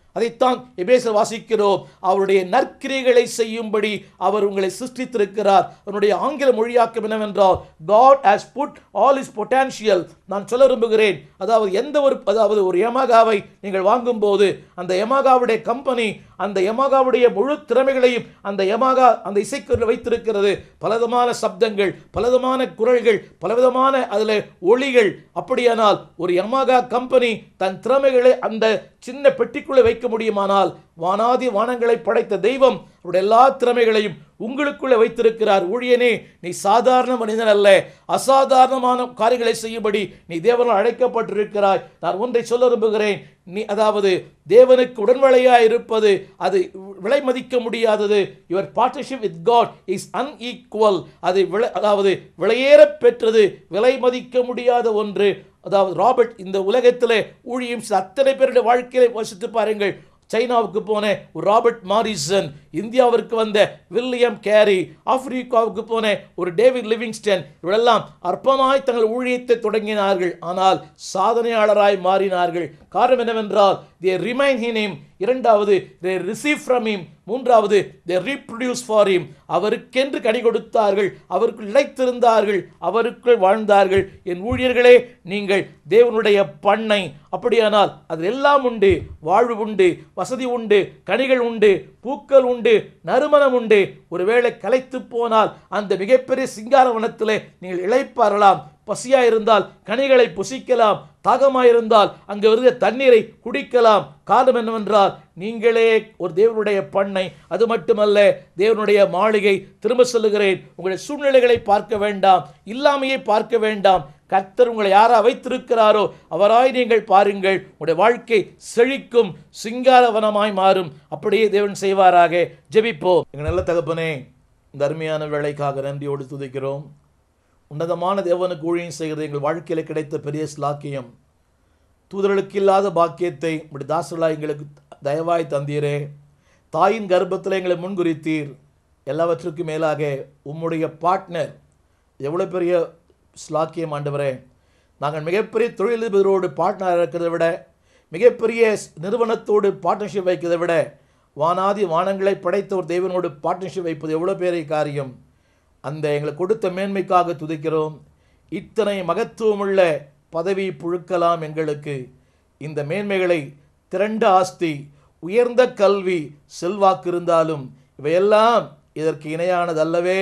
அதைத்தான் எபேசியர் வாசிக்கிறோம். அவருடைய நற்கிரியைகளை செய்யும்படி அவர் உங்களை சிருஷ்டித்திருக்கிறார். அவருடைய ஆங்கில மொழியாக்கம் என்னவென்றால், God has put all his potential. நான் சொல்ல விரும்புகிறேன், அதாவது எந்த ஒரு அதாவது ஒரு யமகாவை நீங்கள் வாங்கும் போது அந்த யமகாவுடைய கம்பெனி அந்த யமகாவுடைய முழு திறமைகளையும் அந்த யமகா அந்த இசைக்கருவியில் வைத்திருக்கிறது. பலவிதமான சப்தங்கள், பலவிதமான குரல்கள், பலவிதமான அதில் ஒளிகள். அப்படியானால் ஒரு யமகா கம்பெனி தன் திறமைகளை அந்த சின்ன பெட்டிக்குள்ளே வைக்க முடியுமானால், வானாதி வானங்களை படைத்த தெய்வம் அவருடைய எல்லா திறமைகளையும் உங்களுக்குள்ளே வைத்திருக்கிறார். ஊழியனே, நீ சாதாரண மனிதன் அல்ல, அசாதாரணமான காரியங்களை செய்யும்படி நீ தேவனால் அழைக்கப்பட்டிருக்கிறாய். நான் ஒன்றை சொல்ல விரும்புகிறேன், நீ அதாவது தேவனுக்கு உடன்வளையாய் இருப்பது அது விலை மதிக்க முடியாதது. Your partnership with God is unequal. அது விலை அதாவது விலையேற பெற்றது, விலை மதிக்க முடியாத ஒன்று. அதாவது ராபர்ட் இந்த உலகத்தில் ஊழியம் அத்தனை பேருடைய வாழ்க்கையை வசித்து பாருங்கள். சைனாவுக்கு போன ஒரு ராபர்ட் மாரிசன், இந்தியாவிற்கு வந்த வில்லியம் கேரி, ஆப்பிரிக்காவுக்கு போன ஒரு டேவிட் லிவிங்ஸ்டன், இவரெல்லாம் அற்பமாய் தங்கள் ஊழியத்தை தொடங்கினார்கள். ஆனால் சாதனையாளராய் மாறினார்கள். காரணம் என்னவென்றால், they remain in him. இரண்டாவது, they receive from him. மூன்றாவது, they reproduce for him. அவருக்கென்று கனி கொடுத்தார்கள், அவருக்குள் இழைத்திருந்தார்கள், அவருக்குள் வாழ்ந்தார்கள். என் ஊழியர்களே, நீங்கள் தேவனுடைய பண்ணை. அப்படியானால் அதில் எல்லாம் உண்டு. வாழ்வு உண்டு, வசதி உண்டு, கனிகள் உண்டு, பூக்கள் உண்டு, நறுமணம் உண்டு. ஒருவேளை களைத்து போனால் அந்த மிகப்பெரிய சிங்கார வனத்திலே நீங்கள் இளைப்பாறலாம். பசியாயிருந்தால் கனிகளை புசிக்கலாம், தாகமாயிருந்தால் அங்கு வருகிற தண்ணீரை குடிக்கலாம். காரணம் என்னவென்றால், நீங்களே ஒரு தேவனுடைய பண்ணை. அது மட்டுமல்ல, தேவனுடைய மாளிகை. திரும்ப சொல்லுகிறேன், உங்களுடைய சூழ்நிலைகளை பார்க்க வேண்டாம், இல்லாமையை பார்க்க வேண்டாம். கர்த்தர் உங்களை யாரா வைத்திருக்கிறாரோ அவராய் நீங்கள் பாருங்கள். உங்களுடைய வாழ்க்கை செழிக்கும், சிங்காரவனமாய் மாறும். அப்படியே தேவன் செய்வாராக. ஜெபிப்போம். எங்கள் நல்ல தகப்பனே, இந்த அருமையான வேலைக்காக நன்றியோடு துதிக்கிறோம். உன்னதமான தேவனுக்கு ஊழியம் செய்கிறது எங்கள் வாழ்க்கையில் கிடைத்த பெரிய ஸ்லாக்கியம். தூதர்களுக்கு இல்லாத பாக்கியத்தை இப்படி தாசர்களாக எங்களுக்கு தயவாய் தந்தீரே. தாயின் கர்ப்பத்தில் எங்களை முன்குறித்தீர். எல்லாவற்றுக்கும் மேலாக உம்முடைய பார்ட்னர். எவ்வளோ பெரிய ஸ்லாக்கியம் ஆண்டவரே. நாங்கள் மிகப்பெரிய தொழிலதிபரோடு பார்ட்னர் இருக்கிறதை விட, மிகப்பெரிய நிறுவனத்தோடு பார்ட்னர்ஷிப் வைக்கிறதை விட, வானாதி வானங்களை படைத்த ஒரு தேவனோடு பார்ட்னர்ஷிப் வைப்பது எவ்வளோ பெரிய காரியம். அந்த எங்களுக்கு கொடுத்த மேன்மைக்காக துதிக்கிறோம். இத்தனை மகத்துவமுள்ள பதவி புழுக்கலாம் எங்களுக்கு. இந்த மேன்மைகளை, திரண்ட ஆஸ்தி, உயர்ந்த கல்வி, செல்வாக்கு இருந்தாலும் இவையெல்லாம் இதற்கு இணையானதல்லவே.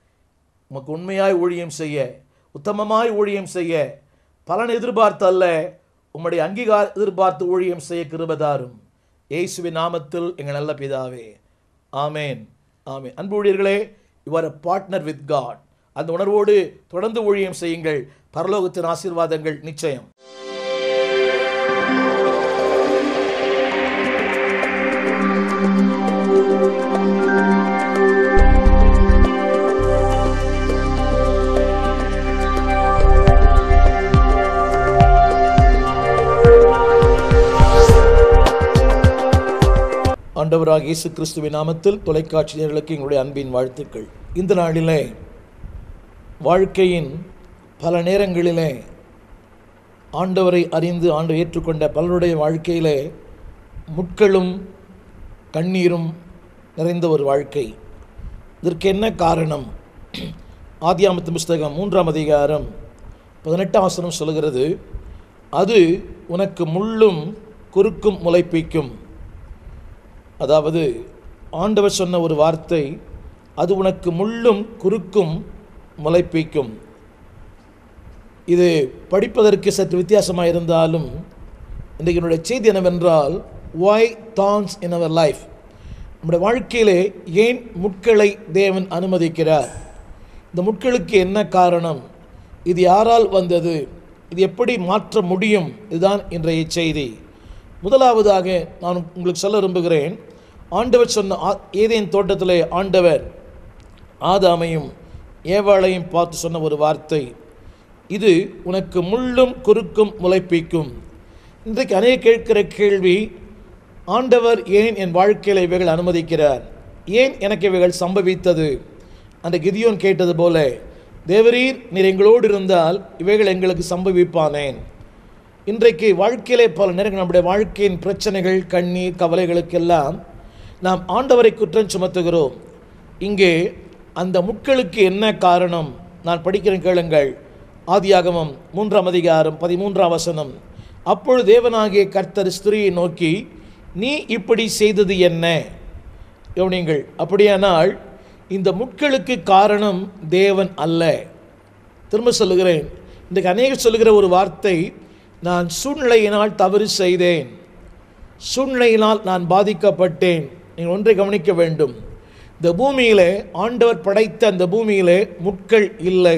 உமக்கு உண்மையாய் ஊழியம் செய்ய, உத்தமமாய் ஊழியம் செய்ய, பலன் எதிர்பார்த்து அல்ல, உம்முடைய அங்கீகார எதிர்பார்த்து ஊழியம் செய்ய கிருபைதாரும். இயேசுவின் நாமத்தில் எங்கள் நல்ல பிதாவே, ஆமேன், ஆமேன். அன்பு ஊழியர்களே, you are a partner with God. அந்த உணர்வோடு தொடர்ந்து ஊழியம் செய்யுங்கள். பரலோகத்தின் ஆசீர்வாதங்கள் நிச்சயம். ஆண்டவராக இயேசு கிறிஸ்துவின் நாமத்தில் தொலைக்காட்சி நேயர்களுக்கு எங்களுடைய அன்பின் வாழ்த்துக்கள். இந்த நாளிலே வாழ்க்கையின் பல நேரங்களிலே ஆண்டவரை அறிந்து ஆண்டு ஏற்றுக்கொண்ட பலருடைய வாழ்க்கையிலே முட்களும் கண்ணீரும் நிறைந்த ஒரு வாழ்க்கை. இதற்கு என்ன காரணம்? ஆதியாகமத்தின் புஸ்தகம் மூன்றாம் அதிகாரம் பதினெட்டாம் வசனம் சொல்கிறது, அது உனக்கு முள்ளும் குறுக்கும் முளைப்பிக்கும். அதாவது ஆண்டவர் சொன்ன ஒரு வார்த்தை, அது உனக்கு முள்ளும் குறுக்கும் முளைப்பிக்கும். இது படிப்பதற்கு சற்று வித்தியாசமாக இருந்தாலும் இன்றைக்கு என்னுடைய செய்தி என்னவென்றால், why thorns in our life? நம்முடைய வாழ்க்கையிலே ஏன் முட்களை தேவன் அனுமதிக்கிறார்? இந்த முட்களுக்கு என்ன காரணம்? இது யாரால் வந்தது? இது எப்படி மாற்ற முடியும்? இதுதான் இன்றைய செய்தி. முதலாவதாக நான் உங்களுக்கு சொல்ல விரும்புகிறேன், ஆண்டவர் சொன்ன ஏதேன் தோட்டத்திலே ஆண்டவர் ஆதாமையும் ஏவாளையும் பார்த்து சொன்ன ஒரு வார்த்தை, இது உனக்கு முள்ளும் குறுக்கும் முளைப்பிக்கும். இன்றைக்கு அநேக கேட்கிற கேள்வி, ஆண்டவர் ஏன் என் வாழ்க்கையில் இவைகள் அனுமதிக்கிறார்? ஏன் எனக்கு இவைகள் சம்பவித்தது? அந்த கிதியோன் கேட்டது போல, தேவரீர் நீர் எங்களோடு இருந்தால் இவைகள் எங்களுக்கு சம்பவிப்பானேன். இன்றைக்கு வாழ்க்கையிலே பல நேரங்கள் நம்முடைய வாழ்க்கையின் பிரச்சனைகள், கண்ணீர், கவலைகளுக்கெல்லாம் நாம் ஆண்டவரை குற்றம் சுமத்துகிறோம். இங்கே அந்த முட்களுக்கு என்ன காரணம்? நான் படிக்கிறேன், கேளுங்கள். ஆதியாகமம் மூன்றாம் அதிகாரம் பதிமூன்றாம் வசனம். அப்பொழுது தேவனாகிய கர்த்தர் ஸ்திரியை நோக்கி, நீ இப்படி செய்தது என்ன? கவனியுங்கள். அப்படியானால் இந்த முட்களுக்கு காரணம் தேவன் அல்ல. திரும்ப சொல்லுகிறேன், இன்றைக்கு அநேகர் சொல்லுகிற ஒரு வார்த்தை, நான் சூழ்நிலையினால் தவறு செய்தேன், சூழ்நிலையினால் நான் பாதிக்கப்பட்டேன். நீங்கள் ஒன்றை கவனிக்க வேண்டும். இந்த பூமியிலே, ஆண்டவர் படைத்த அந்த பூமியிலே முட்கள் இல்லை.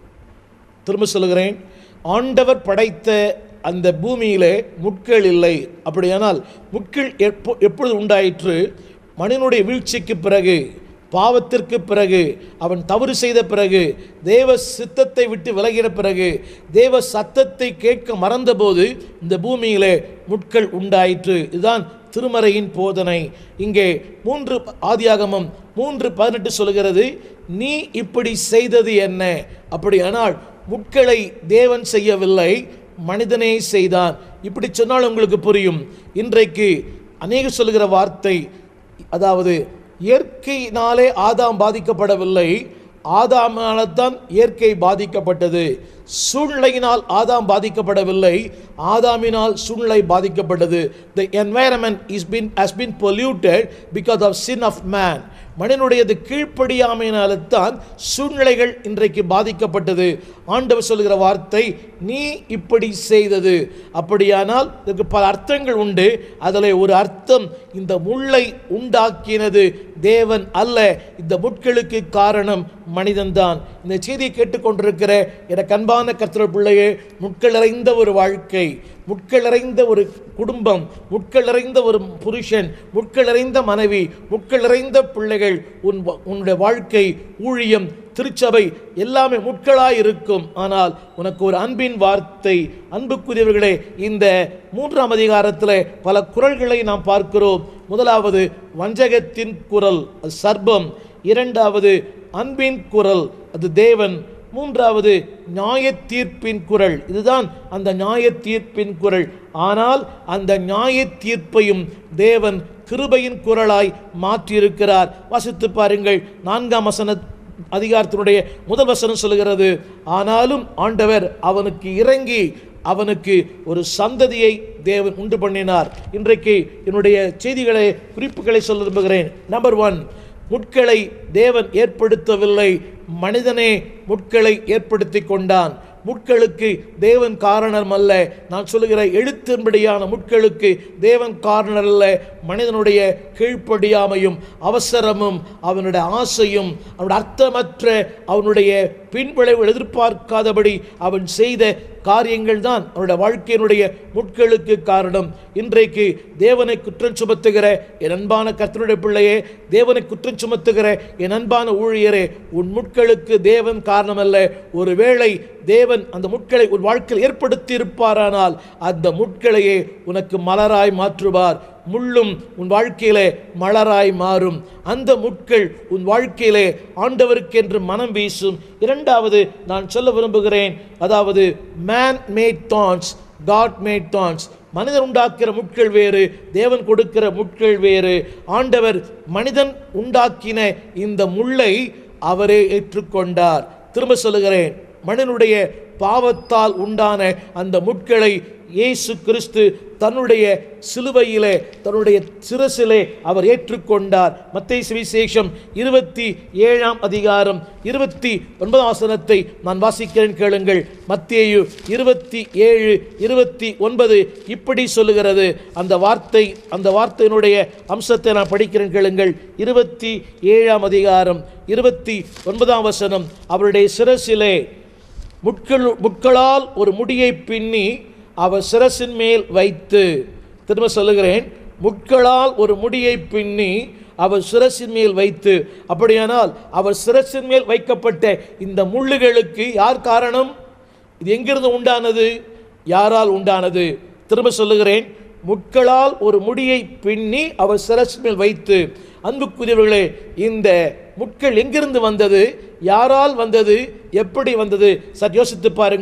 திரும்ப சொல்லுகிறேன், ஆண்டவர் படைத்த அந்த பூமியிலே முட்கள் இல்லை. அப்படியானால் முட்கள் எப்போ எப்பொழுது உண்டாயிற்று? மனிதனுடைய வீழ்ச்சிக்கு பிறகு, பாவத்திற்கு பிறகு, அவன் தவறு செய்த பிறகு, தேவ சித்தத்தை விட்டு விலகின பிறகு, தேவ சத்தத்தை கேட்க மறந்தபோது இந்த பூமியிலே முட்கள் உண்டாயிற்று. இதுதான் திருமறையின் போதனை. இங்கே மூன்று ஆதியாகமம் மூன்று பதினெட்டு சொல்கிறது, நீ இப்படி செய்தது என்ன? அப்படியானால் முட்களை தேவன் செய்யவில்லை, மனிதனே செய்தான். இப்படி சொன்னால் உங்களுக்கு புரியும். இன்றைக்கு அநேகர் சொல்லுகிற வார்த்தை, அதாவது இயற்கையினாலே ஆதாம் பாதிக்கப்படவில்லை, ஆதாமினால் தான் இயற்கை பாதிக்கப்பட்டது. சூழ்நிலையினால் ஆதாம் பாதிக்கப்படவில்லை, ஆதாமினால் சூழ்நிலை பாதிக்கப்பட்டது. The environment is been has been polluted because of sin of man. மனிதனுடையது கீழ்ப்படியாமையினால்தான் சூழ்நிலைகள் இன்றைக்கு பாதிக்கப்பட்டது. ஆண்டவர் சொல்கிற வார்த்தை, நீ இப்படி செய்தது. அப்படியானால் இதற்கு பல அர்த்தங்கள் உண்டு. அதில் ஒரு அர்த்தம், இந்த முள்ளை உண்டாக்கினது தேவன் அல்ல, இந்த முட்களுக்கு காரணம் மனிதன்தான். இந்த செய்தியை கேட்டுக்கொண்டிருக்கிற எனக்கு அன்பான கர்த்தர் பிள்ளையே, முட்கள் நிறைந்த ஒரு வாழ்க்கை, முட்கள் நிறைந்த ஒரு குடும்பம், முட்கள் நிறைந்த ஒரு புருஷன், முட்கள் நிறைந்த மனைவி, முட்கள் நிறைந்த பிள்ளைகள், உன் உன்னுடைய வாழ்க்கை, ஊழியம், திருச்சபை எல்லாமே முட்களாய் இருக்கும். ஆனால் உனக்கு ஒரு அன்பின் வார்த்தை. அன்புக்குரியவர்களே, இந்த மூன்றாம் அதிகாரத்தில் பல குரல்களை நாம் பார்க்கிறோம். முதலாவது வஞ்சகத்தின் குரல், அது சர்ப்பம். இரண்டாவது அன்பின் குரல், அது தேவன். மூன்றாவது நியாய தீர்ப்பின் குரல், இதுதான் அந்த நியாய தீர்ப்பின் குரல். ஆனால் அந்த நியாய தீர்ப்பையும் தேவன் கிருபையின் குரலாய் மாற்றியிருக்கிறார். வாசித்து பாருங்கள். நான்காம் வசன அதிகாரத்தினுடைய முதல் வசனம் சொல்கிறது, ஆனாலும் ஆண்டவர் அவனுக்கு இறங்கி அவனுக்கு ஒரு சந்ததியை தேவன் உண்டு பண்ணினார். இன்றைக்கு என்னுடைய செய்திகளை, குறிப்புகளை சொல்ல விரும்புகிறேன். நம்பர் ஒன், முட்களை தேவன் ஏற்படுத்தவில்லை, மனிதனே முட்களை ஏற்படுத்தி கொண்டான். முட்களுக்கு தேவன் காரணம் அல்ல. நான் சொல்லுகிற எழுத்தின்படியான முட்களுக்கு தேவன் காரணம் அல்ல. மனிதனுடைய கீழ்ப்படியாமையும் அவசரமும் அவனுடைய ஆசையும் அவனுடைய அர்த்தமற்ற அவனுடைய பின்விளைவு எதிர்பார்க்காதபடி அவன் செய்த காரியங்கள் தான் அவனுடைய வாழ்க்கையினுடைய முட்களுக்கு காரணம். இன்றைக்கு தேவனை குற்றம் சுமத்துகிற என் அன்பான கர்த்தருடைய பிள்ளையே, தேவனை குற்றம் சுமத்துகிற என் அன்பான ஊழியரே, உன் முட்களுக்கு தேவன் காரணம் அல்ல. ஒருவேளை தேவன் அந்த முட்களை உன் வாழ்க்கையில் ஏற்படுத்தி இருப்பாரானால் அந்த முட்களையே உனக்கு மலராய் மாற்றுவார். முள்ளும் உன் வாழ்க்கையிலே மலராய் மாறும். அந்த முட்கள் உன் வாழ்க்கையிலே ஆண்டவருக்கென்று மனம் வீசும். இரண்டாவது நான் சொல்ல விரும்புகிறேன், அதாவது man made thorns, God made thorns. மனிதன் உண்டாக்குற முட்கள் வேறு, தேவன் கொடுக்கிற முட்கள் வேறு. ஆண்டவர் மனிதன் உண்டாக்கின இந்த முள்ளை அவரே ஏற்றுக்கொண்டார். திரும்ப சொல்லுகிறேன், மனிதனுடைய பாவத்தால் உண்டான அந்த முட்களை இயேசு கிறிஸ்து தன்னுடைய சிலுவையிலே, தன்னுடைய சிரசிலே அவர் ஏற்றுக்கொண்டார். மத்தேயு சுவிசேஷம் இருபத்தி ஏழாம் அதிகாரம் இருபத்தி ஒன்பதாம் வசனத்தை நான் வாசிக்கிறேன், கேளுங்கள். மத்தேயு இருபத்தி ஏழு இருபத்தி ஒன்பது இப்படி சொல்லுகிறது. அந்த வார்த்தை, அந்த வார்த்தையினுடைய அம்சத்தை நான் படிக்கிறேன், கேளுங்கள். இருபத்தி ஏழாம் அதிகாரம் இருபத்தி ஒன்பதாம் வசனம், அவருடைய சிரசிலே முட்கள் முட்களால் ஒரு முடியை பின்னி அவர் சிரசின் மேல் வைத்து, திரும்ப சொல்லுகிறேன், முட்களால் ஒரு முடியை பின்னி அவர் சிரசின் மேல் வைத்து. அப்படியானால் அவர் சிரசின் மேல் வைக்கப்பட்ட இந்த முள்ளுகளுக்கு யார் காரணம்? இது எங்கிருந்து உண்டானது? யாரால் உண்டானது? திரும்ப சொல்லுகிறேன், முட்களால் ஒரு முடியை பின்னி அவர் சிரசின் மேல் வைத்து. அன்புக்குரியவர்களே, இந்த முட்கள் எங்கிருந்து வந்தது? யாரால் வந்தது? எப்படி வந்தது? சற்று யோசித்து பாருங்கள்.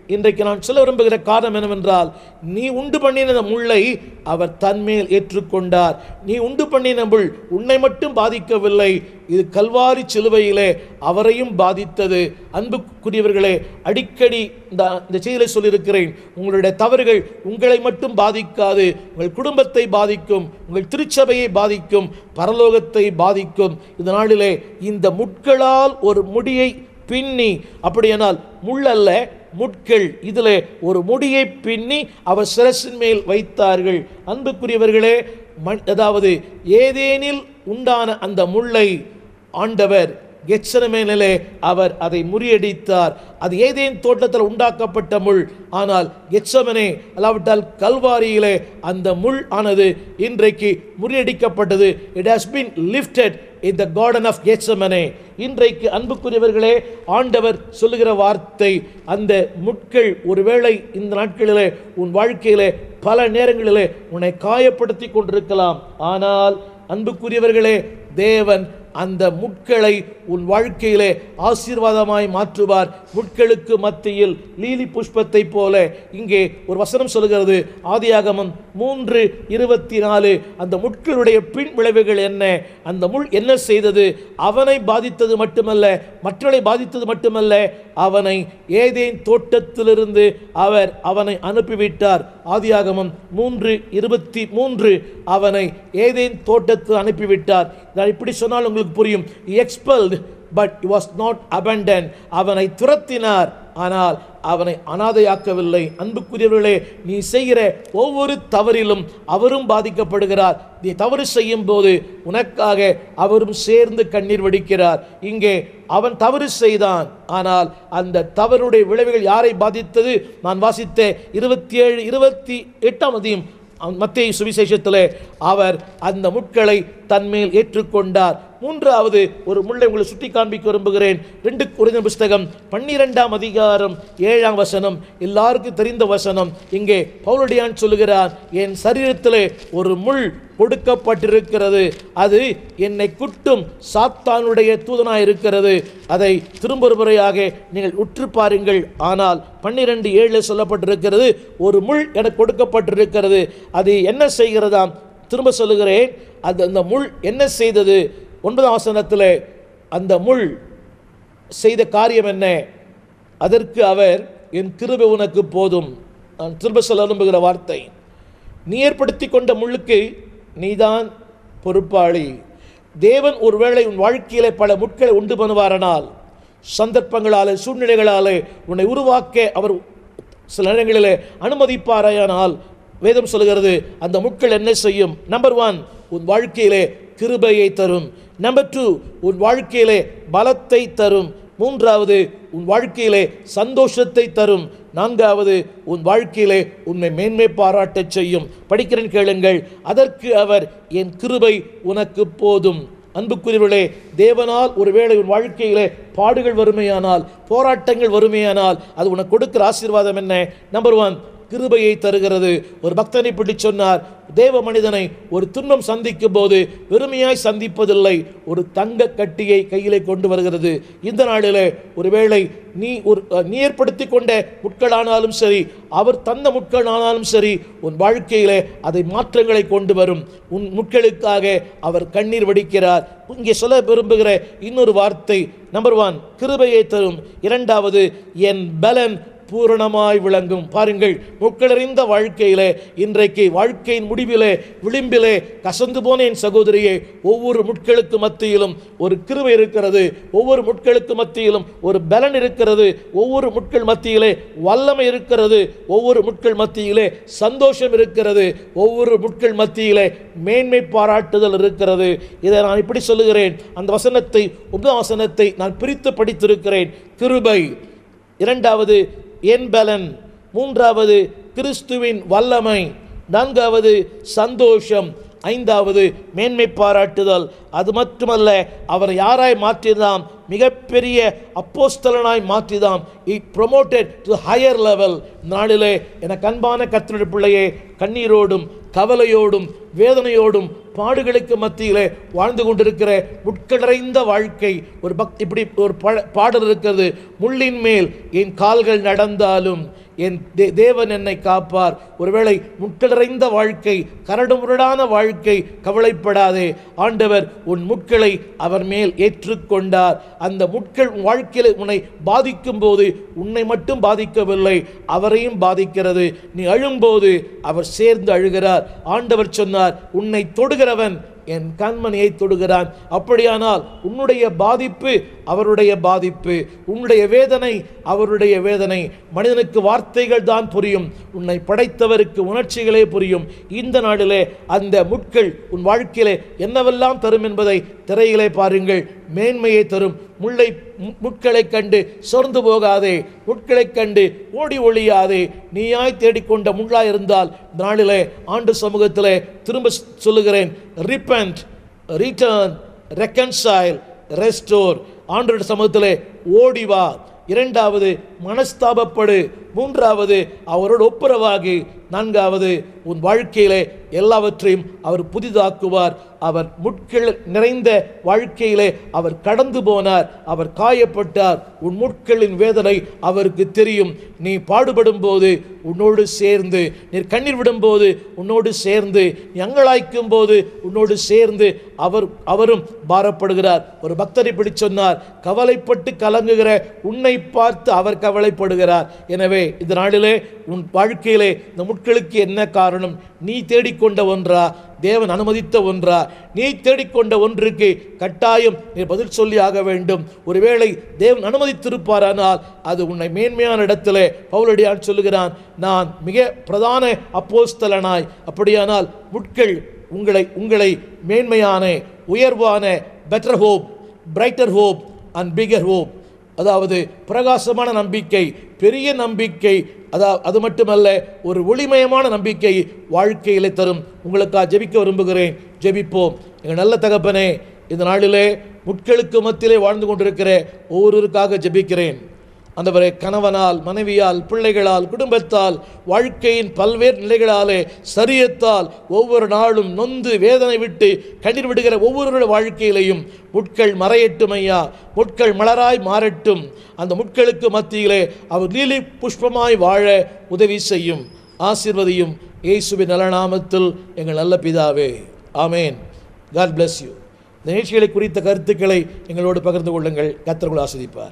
இன்றைக்கு நான் சொல்ல விரும்புகிற காரணம் என்னவென்றால், நீ உண்டு பண்ணின முள்ளை அவர் தன்மேல் ஏற்றுக்கொண்டார். நீ உண்டு பண்ணின முள் உன்னை மட்டும் பாதிக்கவில்லை, இது கல்வாரி சிலுவையிலே அவரையும் பாதித்தது. அன்புக்குரியவர்களே, அடிக்கடி இந்த இந்த செய்தியை சொல்லியிருக்கிறேன். உங்களுடைய தவறுகள் உங்களை மட்டும் பாதிக்காது, உங்கள் குடும்பத்தை பாதிக்கும், உங்கள் திருச்சபையை பாதிக்கும், பரலோகத்தை பாதிக்கும். இந்த நாளிலே இந்த முட்களால் ஒரு முடியை பின்னி, அப்படியானால் முள்ளல்ல முட்கள், இதிலே ஒரு முடியை பின்னி அவர் சிரசின் மேல் வைத்தார்கள். அன்புக்குரியவர்களே, அதாவது ஏதேனில் உண்டான அந்த முள்ளை ஆண்டவர் கெத்செமனேயிலே அவர் அதை முறியடித்தார். அது ஏதேன் தோட்டத்தில் உண்டாக்கப்பட்ட முள், ஆனால் கெத்செமனே அல்லாவிட்டால் கல்வாரியிலே அந்த முள் ஆனது இன்றைக்கு முறியடிக்கப்பட்டது. It has been lifted in the garden of Gethsemane. இன்றைக்கு அன்புக்குரியவர்களே, ஆண்டவர் சொல்லுகிற வார்த்தை, அந்த முட்கள் ஒருவேளை இந்த நாட்களிலே உன் வாழ்க்கையிலே பல நேரங்களிலே உன்னை காயப்படுத்தி கொண்டிருக்கலாம். ஆனால் அன்புக்குரியவர்களே, தேவன் அந்த முட்களை உன் வாழ்க்கையிலே ஆசீர்வாதமாய் மாற்றுவார். முட்களுக்கு மத்தியில் லீலி புஷ்பத்தை போல. இங்கே ஒரு வசனம் சொல்கிறது, ஆதியாகமம் மூன்று இருபத்தி நாலு. அந்த முட்களுடைய பின் விளைவுகள் என்ன? அந்த முள் என்ன செய்தது? அவனை பாதித்தது மட்டுமல்ல, மற்றவர்களை பாதித்தது மட்டுமல்ல, அவனை ஏதேன் தோட்டத்திலிருந்து அவர் அவனை அனுப்பிவிட்டார். ஆதியாகமம் மூன்று இருபத்தி மூன்று. அவனை ஏதேன் தோட்டத்தில் அனுப்பிவிட்டார். நான் இப்படி சொன்னால் உங்களுக்கு புரியும். He expelled but he was not abandoned. அவனை துரத்தினார், ஆனால் அவனை அனாதையாக்கவில்லை. அன்புக்குரியவர்களே, நீ செய்கிற ஒவ்வொரு தவறிலும் அவரும் பாதிக்கப்படுகிறார். நீ தவறு செய்யும் போது உனக்காக அவரும் சேர்ந்து கண்ணீர் வடிக்கிறார். இங்கே அவன் தவறு செய்தான், ஆனால் அந்த தவறுடைய விளைவுகள் யாரை பாதித்தது? நான் வாசித்த இருபத்தி ஏழு இருபத்தி எட்டாம் அதிகம் மத்தேயு சுவிசேஷத்திலே அவர் அந்த முட்களை தன்மேல் ஏற்றுக்கொண்டார். மூன்றாவது ஒரு முள்ளை உங்களை சுட்டி காண்பிக்க விரும்புகிறேன். ரெண்டு கொரிந்தியர் புஸ்தகம் பன்னிரெண்டாம் அதிகாரம் ஏழாம் வசனம், எல்லாருக்கும் தெரிந்த வசனம். இங்கே பவுலடியான் சொல்லுகிறார், என் சரீரத்திலே ஒரு முள் கொடுக்கப்பட்டிருக்கிறது, அது என்னை குட்டும் சாத்தானுடைய தூதனாய் இருக்கிறது, அதை திரும்ப ஒரு முறையாக நீங்கள் உற்று பாருங்கள். ஆனால் பன்னிரெண்டு ஏழு சொல்லப்பட்டிருக்கிறது, ஒரு முள் எனக்கு கொடுக்கப்பட்டிருக்கிறது, அது என்ன செய்கிறதாம்? திரும்ப சொல்லுகிறேன், அது அந்த முள் என்ன செய்தது? ஒன்பதாம் வசனத்தில் அந்த முள் செய்த காரியம் என்ன? அதற்கு அவர், என் கிருபை உனக்கு போதும். நான் திரும்ப சொல்ல விரும்புகிற வார்த்தை, நீ ஏற்படுத்தி கொண்ட முள்ளுக்கு நீதான் பொறுப்பாளி. தேவன் ஒருவேளை உன் வாழ்க்கையிலே பல முட்களை உண்டு பண்ணுவாரனால், சந்தர்ப்பங்களாலே சூழ்நிலைகளாலே உன்னை உருவாக்க அவர் சில நேரங்களிலே அனுமதிப்பாரானால், வேதம் சொல்கிறது அந்த முட்கள் என்ன செய்யும்? நம்பர் ஒன், உன் வாழ்க்கையிலே கிருபையை தரும். நம்பர் டூ, உன் வாழ்க்கையிலே பலத்தை தரும். மூன்றாவது, உன் வாழ்க்கையிலே சந்தோஷத்தை தரும். நான்காவது, உன் வாழ்க்கையிலே உன்னை மேன்மை பாராட்டச் செய்யும். படிக்கிறேன், கேளுங்கள். அதற்கு அவர், என் கிருபை உனக்கு போதும். அன்புக்குரியவர்களே, தேவனால் ஒருவேளை உன் வாழ்க்கையிலே பாடுகள் வறுமையானால், போராட்டங்கள் வறுமையானால், அது உனக்கு கொடுக்கிற ஆசீர்வாதம் என்ன? நம்பர் ஒன், கிருபையை தருகிறது. ஒரு பக்தனை பிடி சொன்னார், தேவ மனிதனை ஒரு துன்பம் சந்திக்கும் போது வெறுமையாய் சந்திப்பதில்லை, ஒரு தங்க கட்டியை கையிலே கொண்டு வருகிறது. இந்த நாளிலே ஒருவேளை நீ ஒரு நீ ஏற்படுத்தி கொண்ட முட்களானாலும் சரி, அவர் தந்த முட்களானாலும் சரி, உன் வாழ்க்கையிலே அதை மாற்றங்களை கொண்டு வரும். உன் முட்களுக்காக அவர் கண்ணீர் வடிக்கிறார். இங்கே சொல்ல விரும்புகிற இன்னொரு வார்த்தை, நம்பர் ஒன், கிருபையை தரும். இரண்டாவது, என் பலன் பூரணமாய் விளங்கும். பாருங்கள், முட்களறிந்த வாழ்க்கையிலே, இன்றைக்கு வாழ்க்கையின் முடிவிலே விளிம்பிலே கசந்து போன என் சகோதரியே, ஒவ்வொரு முட்களுக்கு மத்தியிலும் ஒரு கிருபை இருக்கிறது, ஒவ்வொரு முட்களுக்கு மத்தியிலும் ஒரு பலன் இருக்கிறது, ஒவ்வொரு முட்கள் மத்தியிலே வல்லமை இருக்கிறது, ஒவ்வொரு முட்கள் மத்தியிலே சந்தோஷம் இருக்கிறது, ஒவ்வொரு முட்கள் மத்தியிலே மேன்மை பாராட்டுதல் இருக்கிறது. இதை நான் இப்படி சொல்லுகிறேன், அந்த வசனத்தை உபவசனத்தை நான் பிரித்து படித்திருக்கிறேன். கிருபை, இரண்டாவது என் பலன், மூன்றாவது கிறிஸ்துவின் வல்லமை, நான்காவது சந்தோஷம், ஐந்தாவது மேன்மை பாராட்டுதல். அது மட்டுமல்ல, அவர் யாராய் மாற்றினாம்? மிகப்பெரிய அப்போஸ்தலனாய் மாற்றினாம். It promoted to higher level. நாளிலே எனக்கு அன்பான கர்த்தருடைய பிள்ளையே, கண்ணீரோடும் கவலையோடும் வேதனையோடும் பாடுகளுக்கு மத்தியிலே வாழ்ந்து கொண்டிருக்கிற முட்கடறைந்த வாழ்க்கை. ஒரு பக் இப்படி ஒரு பாடல் இருக்கிறது, முள்ளின் மேல் என் கால்கள் நடந்தாலும் என் தே தேவன் என்னை காப்பார். ஒருவேளை முட்கடறைந்த வாழ்க்கை, கரடுமுரடான வாழ்க்கை, கவலைப்படாதே, ஆண்டவர் உன் முட்களை அவர் மேல் ஏற்றுக்கொண்டார். அந்த முட்கள் வாழ்க்கையில் உன்னை பாதிக்கும் போது உன்னை மட்டும் பாதிக்கவில்லை, அவரையும் பாதிக்கிறது. நீ அழும்போது அவர் சேர்ந்து அழுகிறார். ஆண்டவர் சொன்னார், உன்னை தொடுகிறவன் என் கண்மணியை தொடுகிறான். அப்படியானால் உன்னுடைய பாதிப்பு அவருடைய பாதிப்பு, உன்னுடைய வேதனை அவருடைய வேதனை. மனிதனுக்கு வார்த்தைகள் தான் புரியும், உன்னை படைத்தவருக்கு உணர்ச்சிகளே புரியும். இந்த நாளிலே அந்த முட்கள் உன் வாழ்க்கையிலே என்னவெல்லாம் தரும் என்பதை திரையிலே பாருங்கள். மேன்மையை தரும். முல்லை முட்களை கண்டு சொர்ந்து போகாதே, முட்களை கண்டு ஓடி ஒழியாதே. நீயாய் தேடிக்கொண்ட முள்ளாய் இருந்தால் நாளிலே ஆண்டு சமூகத்திலே திரும்ப சொல்லுகிறேன், ரிப்பென்ட், ரிட்டர்ன், ரெக்கன்சைல், ரெஸ்டோர். ஆண்டோட சமூகத்திலே ஓடிவா. இரண்டாவது மனஸ்தாபப்படு. மூன்றாவது அவரோடு ஒப்புரவாகி. நான்காவது உன் வாழ்க்கையிலே எல்லாவற்றையும் அவர் புதிதாக்குவார். அவர் முட்கள் நிறைந்த வாழ்க்கையிலே அவர் கடந்து போனார், அவர் காயப்பட்டார். உன் முட்களின் வேதனை அவருக்கு தெரியும். நீ பாடுபடும் போது உன்னோடு சேர்ந்து, நீ கண்ணீர் விடும் போது உன்னோடு சேர்ந்து, நீ அங்கலாய்க்கும் போது உன்னோடு சேர்ந்து அவர் அவரும் பாரப்படுகிறார். ஒரு பக்தரை இப்படி சொன்னார், கவலைப்பட்டு கலங்குகிற உன்னை பார்த்து அவர் கவலைப்படுகிறார். எனவே இந்த நாளிலே உன் வாழ்க்கையிலே இந்த முட்களுக்கு என்ன காரணம்? நீ தேடிக்கொண்ட ஒன்றா, தேவன் அனுமதித்த ஒன்றா? நீ தேடிக்கொண்ட ஒன்றுக்கு கட்டாயம் நீ பதில் சொல்லி ஆக வேண்டும். ஒருவேளை தேவன் அனுமதித்திருப்பாரானால் அது உன்னை மேன்மையான இடத்திலே பவுலடியான் சொல்லுகிறான், நான் மிக பிரதான அப்போஸ்தலனாய். அப்படியானால் முட்கள் உங்களை உங்களை மேன்மையான, உயர்வான, better hope, brighter hope and bigger hope, அதாவது பிரகாசமான நம்பிக்கை, பெரிய நம்பிக்கை, அதாவது அது மட்டுமல்ல, ஒரு ஒளிமயமான நம்பிக்கை வாழ்க்கையிலே தரும். உங்களுக்காக ஜெபிக்க விரும்புகிறேன். ஜெபிப்போம். எங்கள் நல்ல தகப்பனே, இந்த நாளிலே முட்களுக்கு மத்தியிலே வாழ்ந்து கொண்டிருக்கிற ஒவ்வொருவருக்காக ஜெபிக்கிறேன். ஆண்டவரே, கணவனால், மனைவியால், பிள்ளைகளால், குடும்பத்தால், வாழ்க்கையின் பல்வேறு நிலைகளாலே, சரியத்தால் ஒவ்வொரு நாளும் நொந்து வேதனை விட்டு கண்ணீர் விடுகிற ஒவ்வொருவருடைய வாழ்க்கையிலையும் முட்கள் மறையட்டும் ஐயா, முட்கள் மலராய் மாறட்டும். அந்த முட்களுக்கு மத்தியிலே அவர் லீலி புஷ்பமாய் வாழ உதவி செய்யும். ஆசீர்வதியும். இயேசுவின் நல்ல நாமத்தில் எங்கள் நல்ல பிதாவே, ஆமேன். God bless you. இந்த நிகழ்ச்சிகளை குறித்த கருத்துக்களை எங்களோடு பகிர்ந்து கொள்ளுங்கள். கர்த்தர் உங்களை ஆசீர்வதிப்பார்.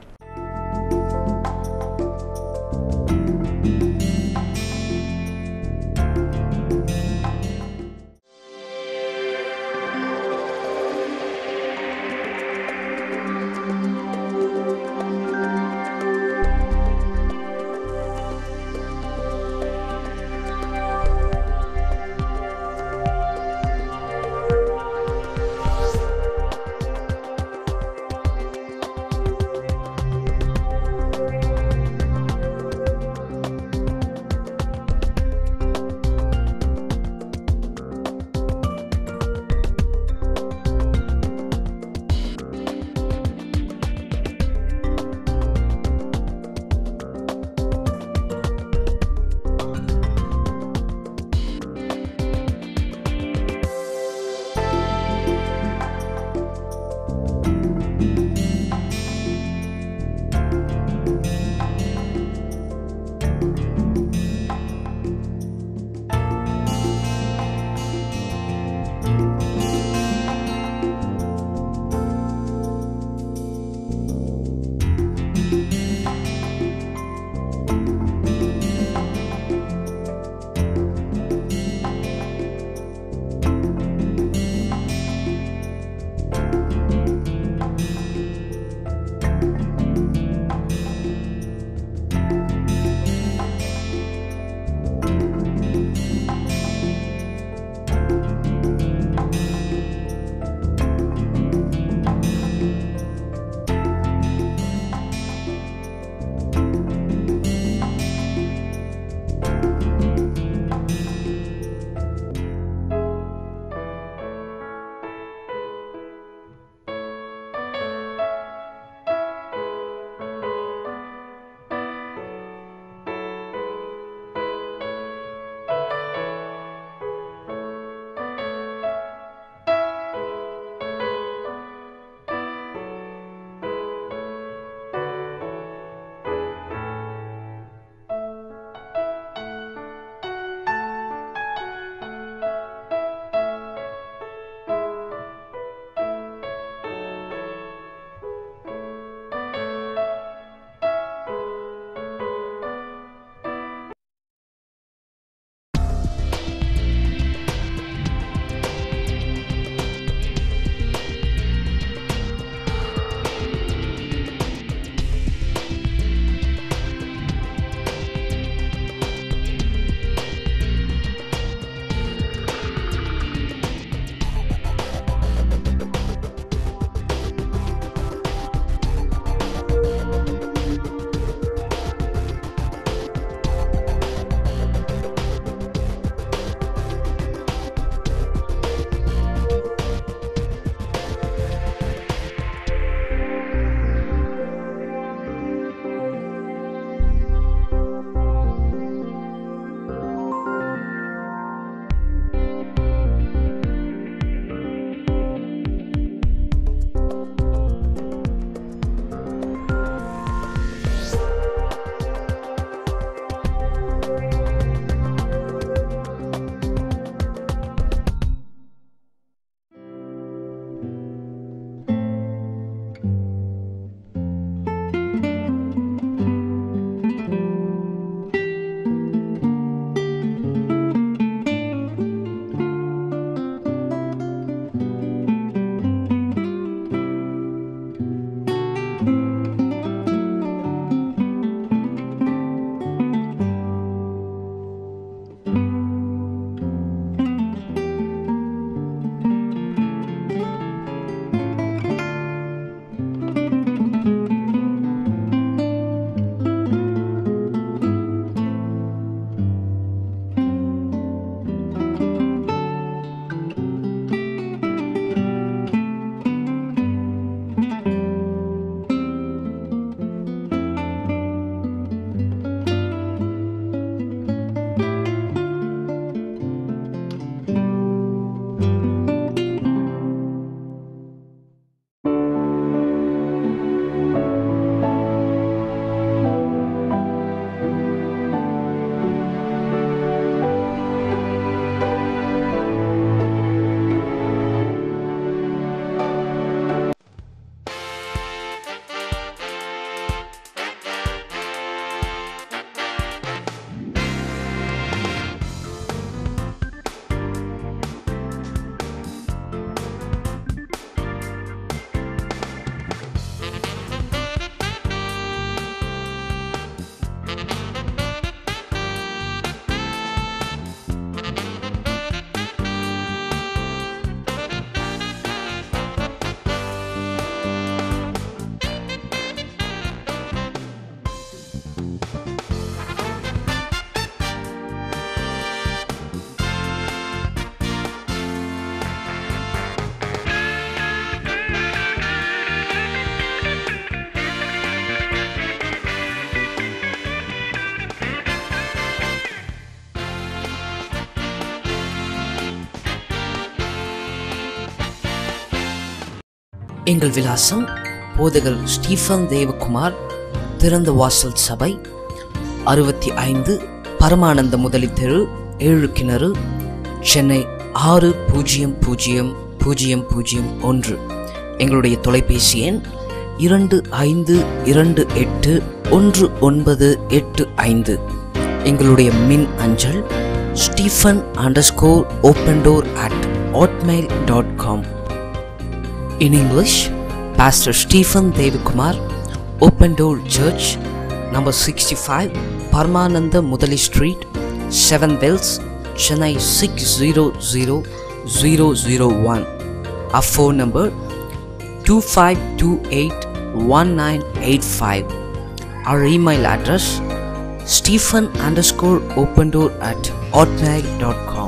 எங்கள் விலாசம் போதகர் ஸ்டீஃபன் தேவகுமார் திறந்த வாசல் சபை, அறுபத்தி ஐந்து பரமானந்த முதலி தெரு, ஏழு கிணறு, சென்னை ஆறு பூஜ்ஜியம் பூஜ்ஜியம் பூஜ்ஜியம் பூஜ்ஜியம் ஒன்று. எங்களுடைய தொலைபேசி எண் இரண்டு ஐந்து இரண்டு எட்டு ஒன்று ஒன்பது எட்டு ஐந்து. எங்களுடைய மின் அஞ்சல் Stephen underscore opendoor at Hotmail dot com. In English, Pastor Stephen Devakumar, Open Door Church, number sixty-five, Paramananda Mudali Street, seven Wells, Chennai six zero zero zero zero one. Our phone number two five two eight one nine eight five. Our email address Stephen underscore open door at hotmail dot com.